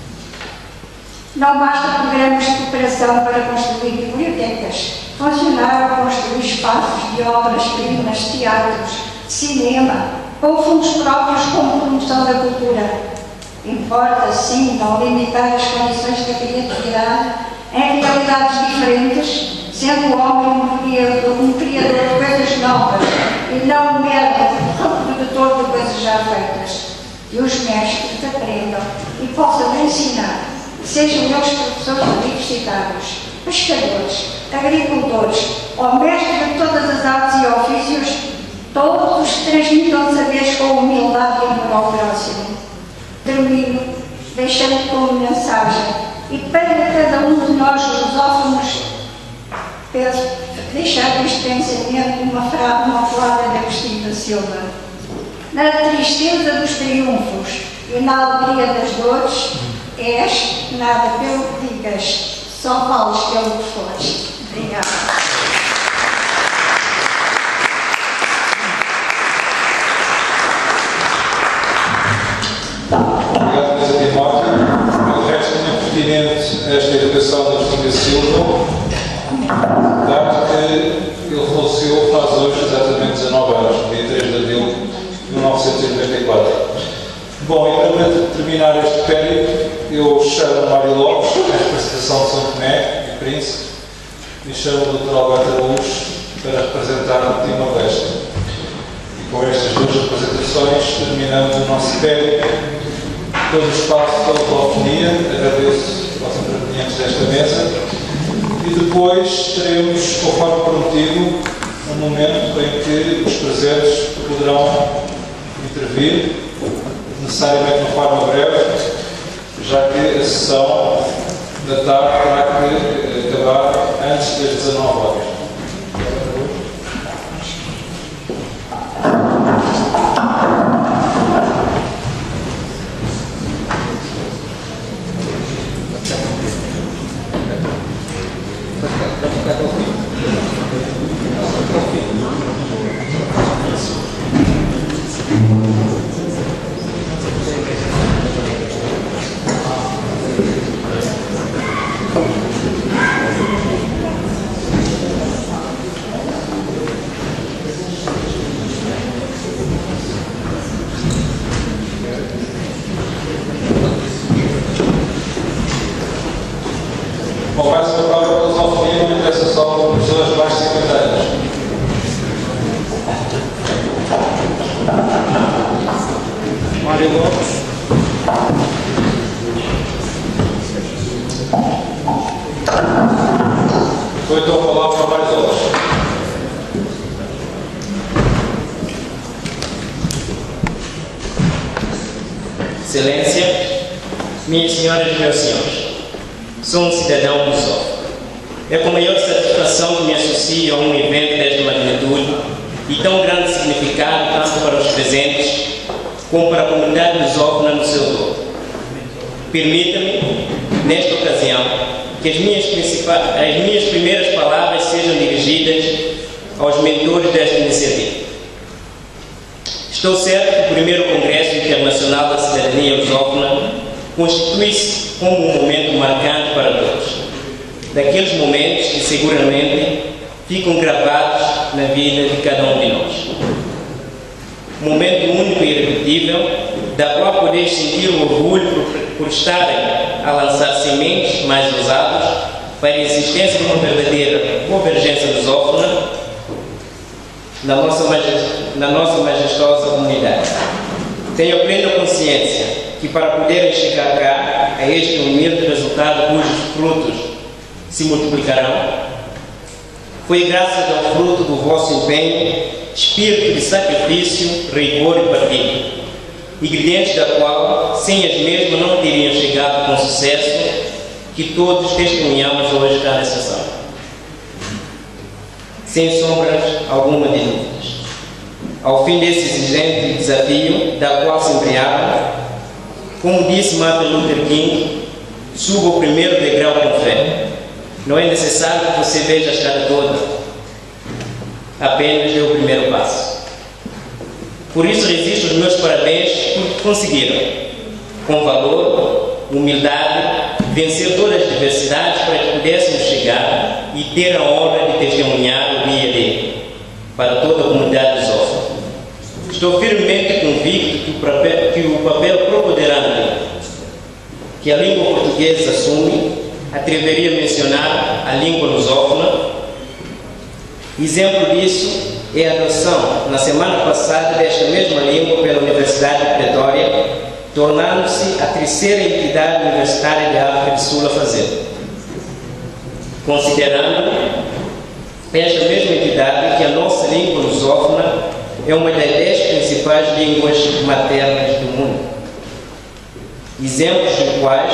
Não basta programas de cooperação para construir bibliotecas, funcionar ou construir espaços de obras-primas, teatros, cinema, ou fundos próprios como promoção da cultura. Importa, sim, não limitar as condições da criatividade em realidades diferentes, sendo o homem um criador, um criador de coisas novas e não um mero reprodutor de coisas já feitas. E os mestres aprendam e possam ensinar, sejam eles professores universitários, pescadores, agricultores ou mestres de todas as artes e ofícios, todos transmitam saberes com humildade e amor ao próximo. Termino deixando como mensagem, e para cada um de nós lusófonos, penso deixar este pensamento uma frase, uma palavra de Agostinho da Silva. Na tristeza dos triunfos e na alegria das dores, és nada pelo que digas, só vales pelo que fores. Obrigada. Obrigado, Teresa Timóteo. Pelo resto, muito pertinente esta educação da Agostinho Silva, dado que ele faleceu faz hoje exatamente dezanove anos, dia três de abril de mil novecentos e noventa e quatro. Bom, e para terminar este périplo, eu chamo Mário Lopes, na representação de São Tomé e Príncipe, e chamo o doutor Alberto Araújo para representar o Timor-Leste. E com estas duas representações terminamos o nosso périplo todo o espaço da lusofonia. Agradeço a vossa presença desta mesa. E depois teremos, conforme prometido, um momento em que os presentes poderão intervir, necessariamente de uma forma breve, já que a sessão da tarde terá que acabar antes das dezanove horas. Bom, mais uma prova de lusofonia, não interessa só pessoas mais de cinquenta anos. Mário Lopes. Vou então falar para Mário Lopes. Excelência, minhas senhoras e meus senhores, sou um cidadão lusófono. É com maior satisfação que me associo a um evento desta magnitude e tão grande significado tanto para os presentes como para a comunidade lusófona no seu todo. Permita-me, nesta ocasião, que as minhas, principais, as minhas primeiras palavras sejam dirigidas aos mentores desta iniciativa. Estou certo que o primeiro Congresso Internacional da Cidadania Lusófona constitui-se como um momento marcante para todos. Daqueles momentos que seguramente ficam gravados na vida de cada um de nós. Um momento único e irrepetível, da qual podeis sentir o orgulho por, por estarem a lançar sementes mais ousadas para a existência de uma verdadeira convergência lusófona na nossa, na nossa majestosa comunidade. Tenho plena consciência que para poderem chegar cá a este humilde resultado cujos frutos se multiplicarão, foi graças ao fruto do vosso empenho, espírito de sacrifício, rigor e partilha, ingredientes da qual, sem as mesmas, não teriam chegado com sucesso, que todos testemunhamos hoje cá nessa sala. Sem sombras alguma de dúvidas. Ao fim desse exigente desafio, da qual se embriagam, como disse Martin Luther King, suba o primeiro degrau com fé. Não é necessário que você veja a escada toda, apenas dê o primeiro passo. Por isso resisto os meus parabéns porque conseguiram, com valor, humildade, vencer todas as diversidades para que pudéssemos chegar e ter a honra de testemunhar o dia dele para toda a comunidade lusófona. Estou firmemente convicto que o papel, que o papel preponderante que a língua portuguesa assume, atreveria a mencionar a língua lusófona. Exemplo disso é a adoção, na semana passada, desta mesma língua pela Universidade de Pretória, tornando-se a terceira entidade universitária de África do Sul a fazer. Considerando esta mesma entidade que a nossa língua lusófona é uma das dez principais línguas maternas do mundo. Exemplos dos quais,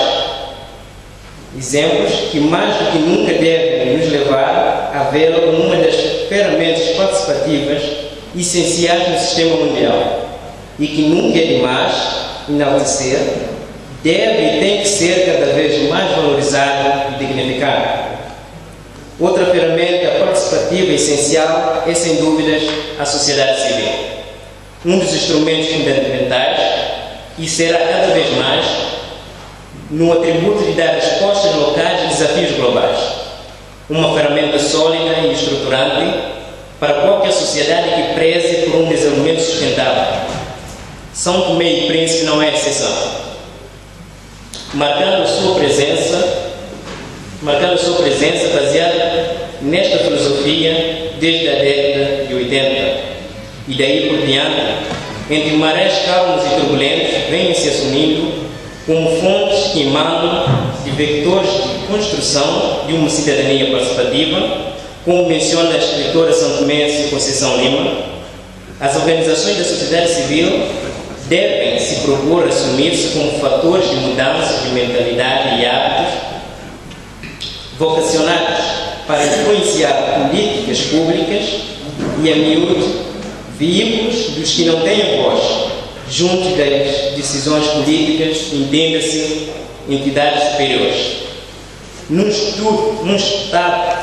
exemplos que mais do que nunca devem nos levar a vê-la como uma das ferramentas participativas essenciais no sistema mundial e que nunca é demais enaltecer, deve e tem que ser cada vez mais valorizado e dignificado. Outra ferramenta participativa essencial é, sem dúvidas, a sociedade civil. Um dos instrumentos fundamentais, e será cada vez mais, no atributo de dar respostas locais a desafios globais. Uma ferramenta sólida e estruturante para qualquer sociedade que preze por um desenvolvimento sustentável. São Tomé e Príncipe não é exceção. Marcando a sua presença, marcando a sua presença baseada nesta filosofia desde a década de oitenta. E daí por diante, entre marés calmos e turbulentos, vêm se assumindo como fontes que emanam de vectores de construção de uma cidadania participativa, como menciona a escritora santomense Conceição Lima. As organizações da sociedade civil devem se propor assumir-se como fatores de mudança de mentalidade e hábitos vocacionados para influenciar políticas públicas e, a miúdo, veículos dos que não têm voz junto das decisões políticas, entenda-se entidades superiores. Num estudo, num estado,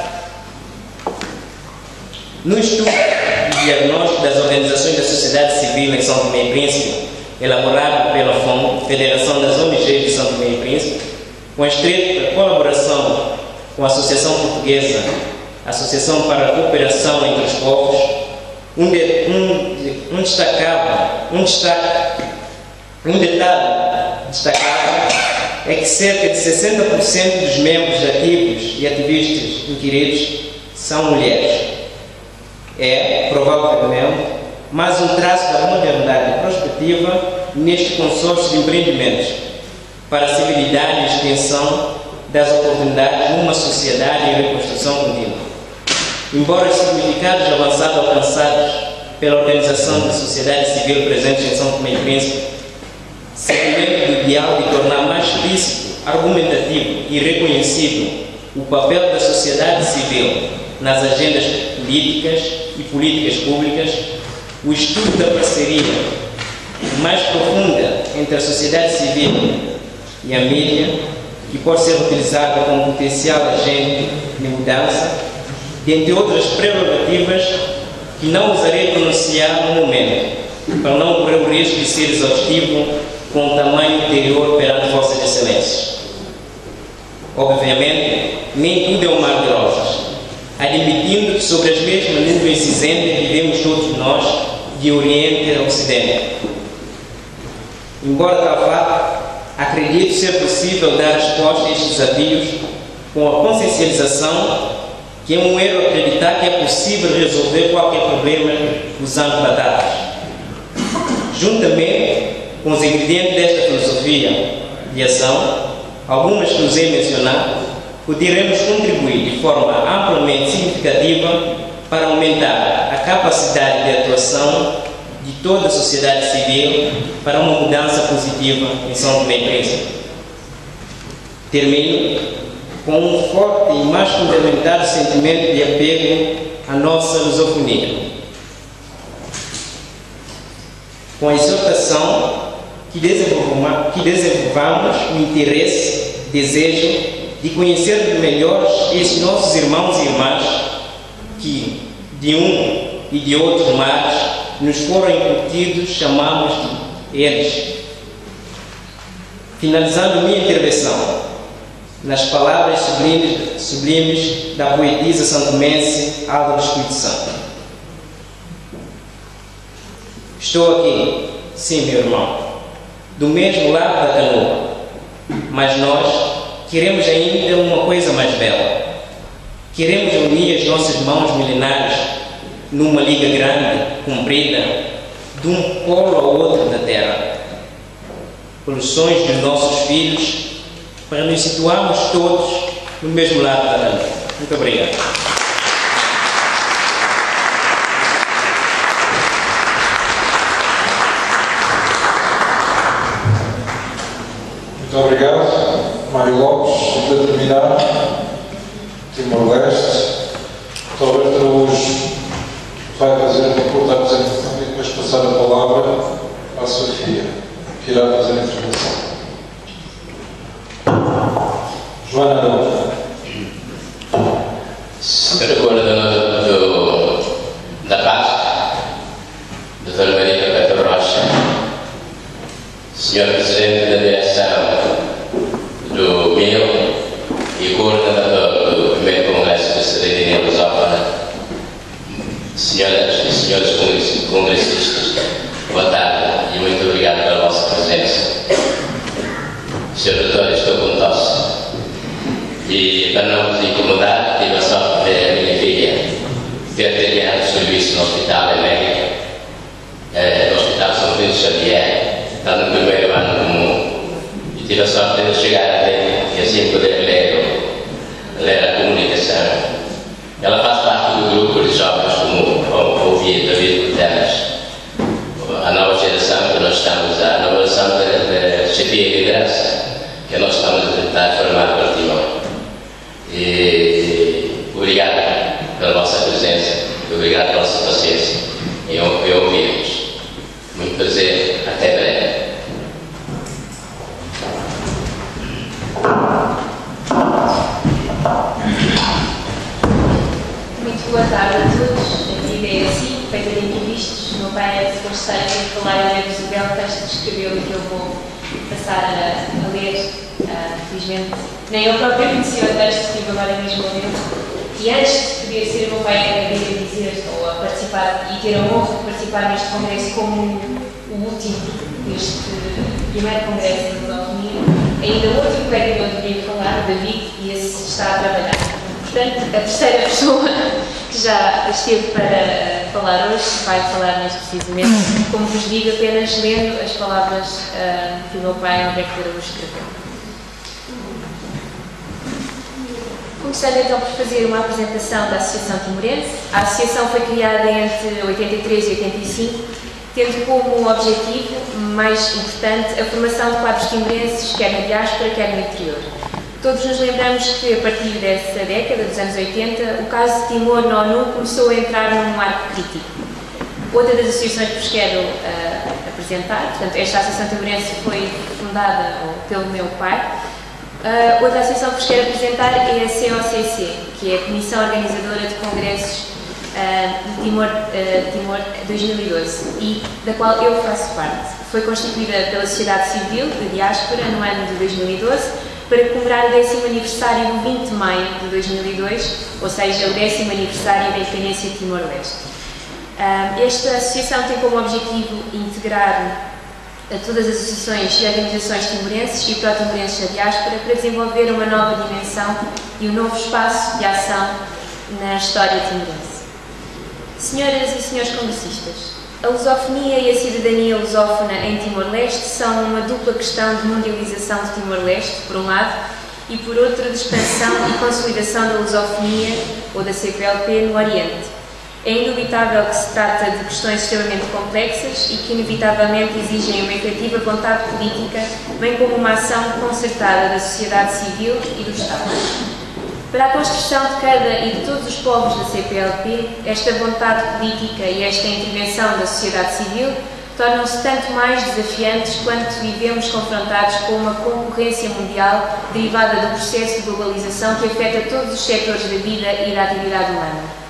no estudo de diagnóstico das organizações da sociedade civil em São Tomé e Príncipe, elaborado pela F O M, Federação das O N Gs de São Tomé e Príncipe, com a estreita colaboração com a Associação Portuguesa, Associação para a Cooperação entre os Povos, um, de, um, um destacava, um destaque, um detalhe destacável é que cerca de sessenta por cento dos membros ativos e ativistas inquiridos são mulheres. É, provavelmente, mais um traço da modernidade prospectiva neste consórcio de empreendimentos para a civilidade e extensão das oportunidades numa sociedade em reconstrução contínua. Embora os significados avançados alcançados pela organização da sociedade civil presentes em São Tomé e Príncipe, seguimento do ideal de tornar mais explícito, argumentativo e reconhecido o papel da sociedade civil nas agendas políticas e políticas públicas, o estudo da parceria mais profunda entre a sociedade civil e a mídia, que pode ser utilizada como potencial agente de mudança, dentre outras prerrogativas que não usarei pronunciar no momento, para não correr o risco de ser exaustivo com o tamanho interior perante Vossas Excelências. Obviamente, nem tudo é um mar de rosas, admitindo que sobre as mesmas nuvens cinzentas vivemos todos nós, de Oriente a Ocidente. Embora tal fato, acredito ser possível dar resposta a estes desafios com a consciencialização que é um erro acreditar que é possível resolver qualquer problema usando batatas. Juntamente com os ingredientes desta filosofia de ação, algumas que usei mencionar, poderemos contribuir de forma amplamente significativa para aumentar a capacidade de atuação de toda a sociedade civil para uma mudança positiva em São Tomé e Príncipe. Termino com um forte e mais fundamentado sentimento de apego à nossa lusofonia, com a exortação que desenvolvamos, que desenvolvamos o interesse, desejo de conhecer melhor esses nossos irmãos e irmãs que, de um e de outros mares, nos foram incutidos, chamamos de eles. Finalizando minha intervenção, nas palavras sublimes, sublimes da poetisa santomense Alda do Espírito Santo. Estou aqui, sim, meu irmão, do mesmo lado da canoa, mas nós queremos ainda uma coisa mais bela. Queremos unir as nossas mãos milenares numa liga grande, comprida, de um polo ao outro da terra, pelos sonhos dos nossos filhos, para nos situarmos todos no mesmo lado da canoa. Muito obrigado. Muito obrigado, Mário Lopes. Para terminar, Timor-Leste, Roberto Araújo vai fazer uma curta apresentação e depois passar a palavra à Sofia, que irá fazer a intervenção. Joana Araújo. Senhor Coordenador do, da Paz, doutor Maria Roberto Rocha, Senhor Presidente da Direção do M I L e Coordenador do primeiro Congresso de Cidadania Lusófona, senhoras e senhores congressistas, boa tarde e muito obrigado pela vossa presença. senhor Doutor, estou com tosse. E para não vos incomodar, tive a sorte de ver a minha filha ter terminado o serviço no Hospital América, eh, no Hospital São Pedro Xavier, está no primeiro ano comum, e tive a sorte de chegar até e assim poder ler, ler a comunicação. Ela faz parte do grupo de jovens, como ouvi David Guterres, a nova geração que nós estamos, a nova geração de chefia e liderança, que nós estamos a tentar formar para Timor. E obrigado pela vossa presença, obrigado pela vossa paciência e ouvirmos. Muito prazer, até breve. Muito boa tarde a todos. A vida é assim, feita de imprevistos. O meu pai é secretário de falar e ler-vos o belo texto que escreveu e que eu vou passar a, a ler. Uh, felizmente, nem eu própria conhecia o texto, estive agora mesmo a ler. E antes de poder ser o meu pai a vir a dizer ou a participar e ter a honra de participar neste congresso como o último deste primeiro congresso de lusofonia, ainda o outro colega que eu devia falar, o David, e esse está a trabalhar. Portanto, a terceira pessoa que já esteve para falar hoje vai falar neste precisamente, como vos digo, apenas lendo as palavras uh, que o meu pai, André Araújo, escreveu. Começando então por fazer uma apresentação da Associação Timorense. A Associação foi criada entre oitenta e três e oitenta e cinco, tendo como objetivo mais importante a formação de quadros timorenses, quer na diáspora, quer no interior. Todos nos lembramos que, a partir dessa década, dos anos oitenta, o caso de Timor na ONU começou a entrar num arco crítico. Outra das associações que vos quero uh, apresentar, portanto, esta Associação Timorense foi fundada pelo meu pai. Uh, outra associação que vos quero apresentar é a C O C C, que é a Comissão Organizadora de Congressos uh, de Timor, uh, Timor dois mil e doze, e da qual eu faço parte. Foi constituída pela sociedade civil de diáspora no ano de dois mil e doze para comemorar o décimo aniversário do vinte de maio de dois mil e dois, ou seja, o décimo aniversário da independência de Timor-Leste. Uh, esta associação tem como objetivo integrar a todas as associações e organizações timorenses e pró-timorenses na diáspora para desenvolver uma nova dimensão e um novo espaço de ação na história timorense. Senhoras e senhores congressistas, a lusofonia e a cidadania lusófona em Timor-Leste são uma dupla questão de mundialização de Timor-Leste, por um lado, e por outro, de expansão e consolidação da lusofonia ou da C P L P no Oriente. É indubitável que se trata de questões extremamente complexas e que, inevitavelmente, exigem uma efetiva vontade política, bem como uma ação concertada da sociedade civil e do Estado. Para a construção de cada e de todos os povos da C P L P, esta vontade política e esta intervenção da sociedade civil tornam-se tanto mais desafiantes quanto vivemos confrontados com uma concorrência mundial derivada do processo de globalização que afeta todos os setores da vida e da atividade humana.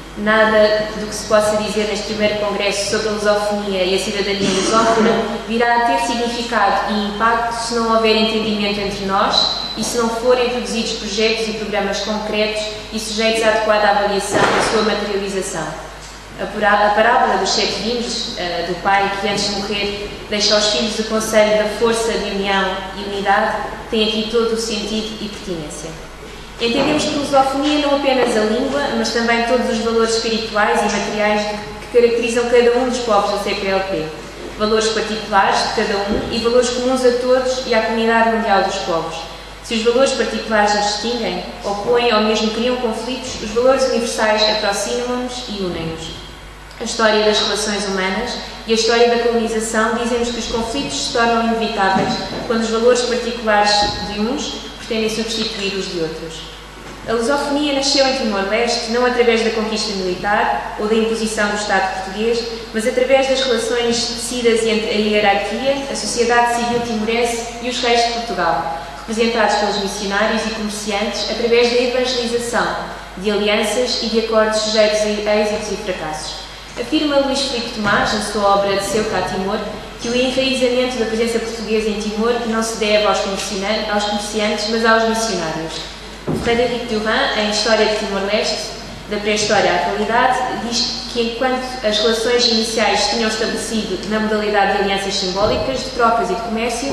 Nada do que se possa dizer neste primeiro congresso sobre a lusofonia e a cidadania lusófona virá a ter significado e impacto se não houver entendimento entre nós e se não forem produzidos projetos e programas concretos e sujeitos à adequada avaliação da sua materialização. A parábola dos sete vinhos, uh, do pai que antes de morrer deixa aos filhos o conselho da força de união e unidade, tem aqui todo o sentido e pertinência. Entendemos por lusofonia não apenas a língua, mas também todos os valores espirituais e materiais que caracterizam cada um dos povos da C P L P. Valores particulares de cada um e valores comuns a todos e à comunidade mundial dos povos. Se os valores particulares nos distinguem, opõem ou mesmo criam conflitos, os valores universais aproximam-nos e unem-nos. A história das relações humanas e a história da colonização dizem-nos que os conflitos se tornam inevitáveis quando os valores particulares de uns pretendem substituir os de outros. A lusofonia nasceu em Timor-Leste não através da conquista militar ou da imposição do Estado português, mas através das relações tecidas entre a hierarquia, a sociedade civil timorense e os reis de Portugal, representados pelos missionários e comerciantes através da evangelização, de alianças e de acordos sujeitos a êxitos e fracassos. Afirma Luís Filipe Tomás, na sua obra De Seu Cá Timor, que o enraizamento da presença portuguesa em Timor não se deve aos comerciantes, mas aos missionários. Frederic Durand, em História de Timor-Leste, da pré-história à atualidade, diz que enquanto as relações iniciais tinham estabelecido na modalidade de alianças simbólicas, de trocas e de comércio,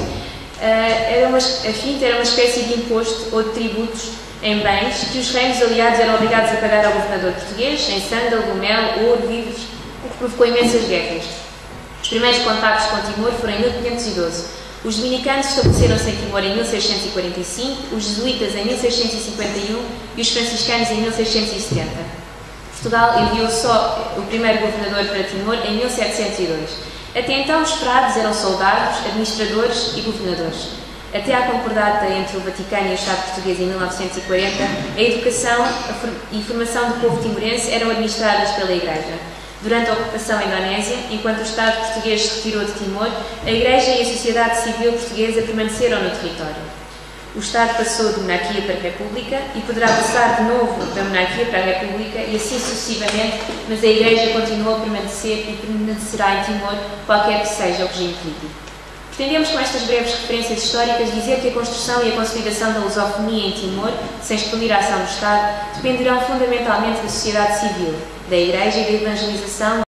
era uma, a finta era uma espécie de imposto ou de tributos em bens que os reinos aliados eram obrigados a pagar ao governador português, em sândalo, mel, ouro, vivos, o que provocou imensas guerras. Os primeiros contactos com Timor foram em mil quinhentos e doze, Os dominicanos estabeleceram-se em Timor em mil seiscentos e quarenta e cinco, os jesuítas em mil seiscentos e cinquenta e um e os franciscanos em mil seiscentos e setenta. Portugal enviou só o primeiro governador para Timor em mil setecentos e dois. Até então, os frades eram soldados, administradores e governadores. Até à concordata entre o Vaticano e o Estado português em mil novecentos e quarenta, a educação e formação do povo timorense eram administradas pela Igreja. Durante a ocupação indonésia, enquanto o Estado português se retirou de Timor, a Igreja e a sociedade civil portuguesa permaneceram no território. O Estado passou de monarquia para república e poderá passar de novo da monarquia para a república e assim sucessivamente, mas a Igreja continua a permanecer e permanecerá em Timor qualquer que seja o regime político. Pretendemos com estas breves referências históricas dizer que a construção e a consolidação da lusofonia em Timor, sem excluir a ação do Estado, dependerão fundamentalmente da sociedade civil, da Igreja e da evangelização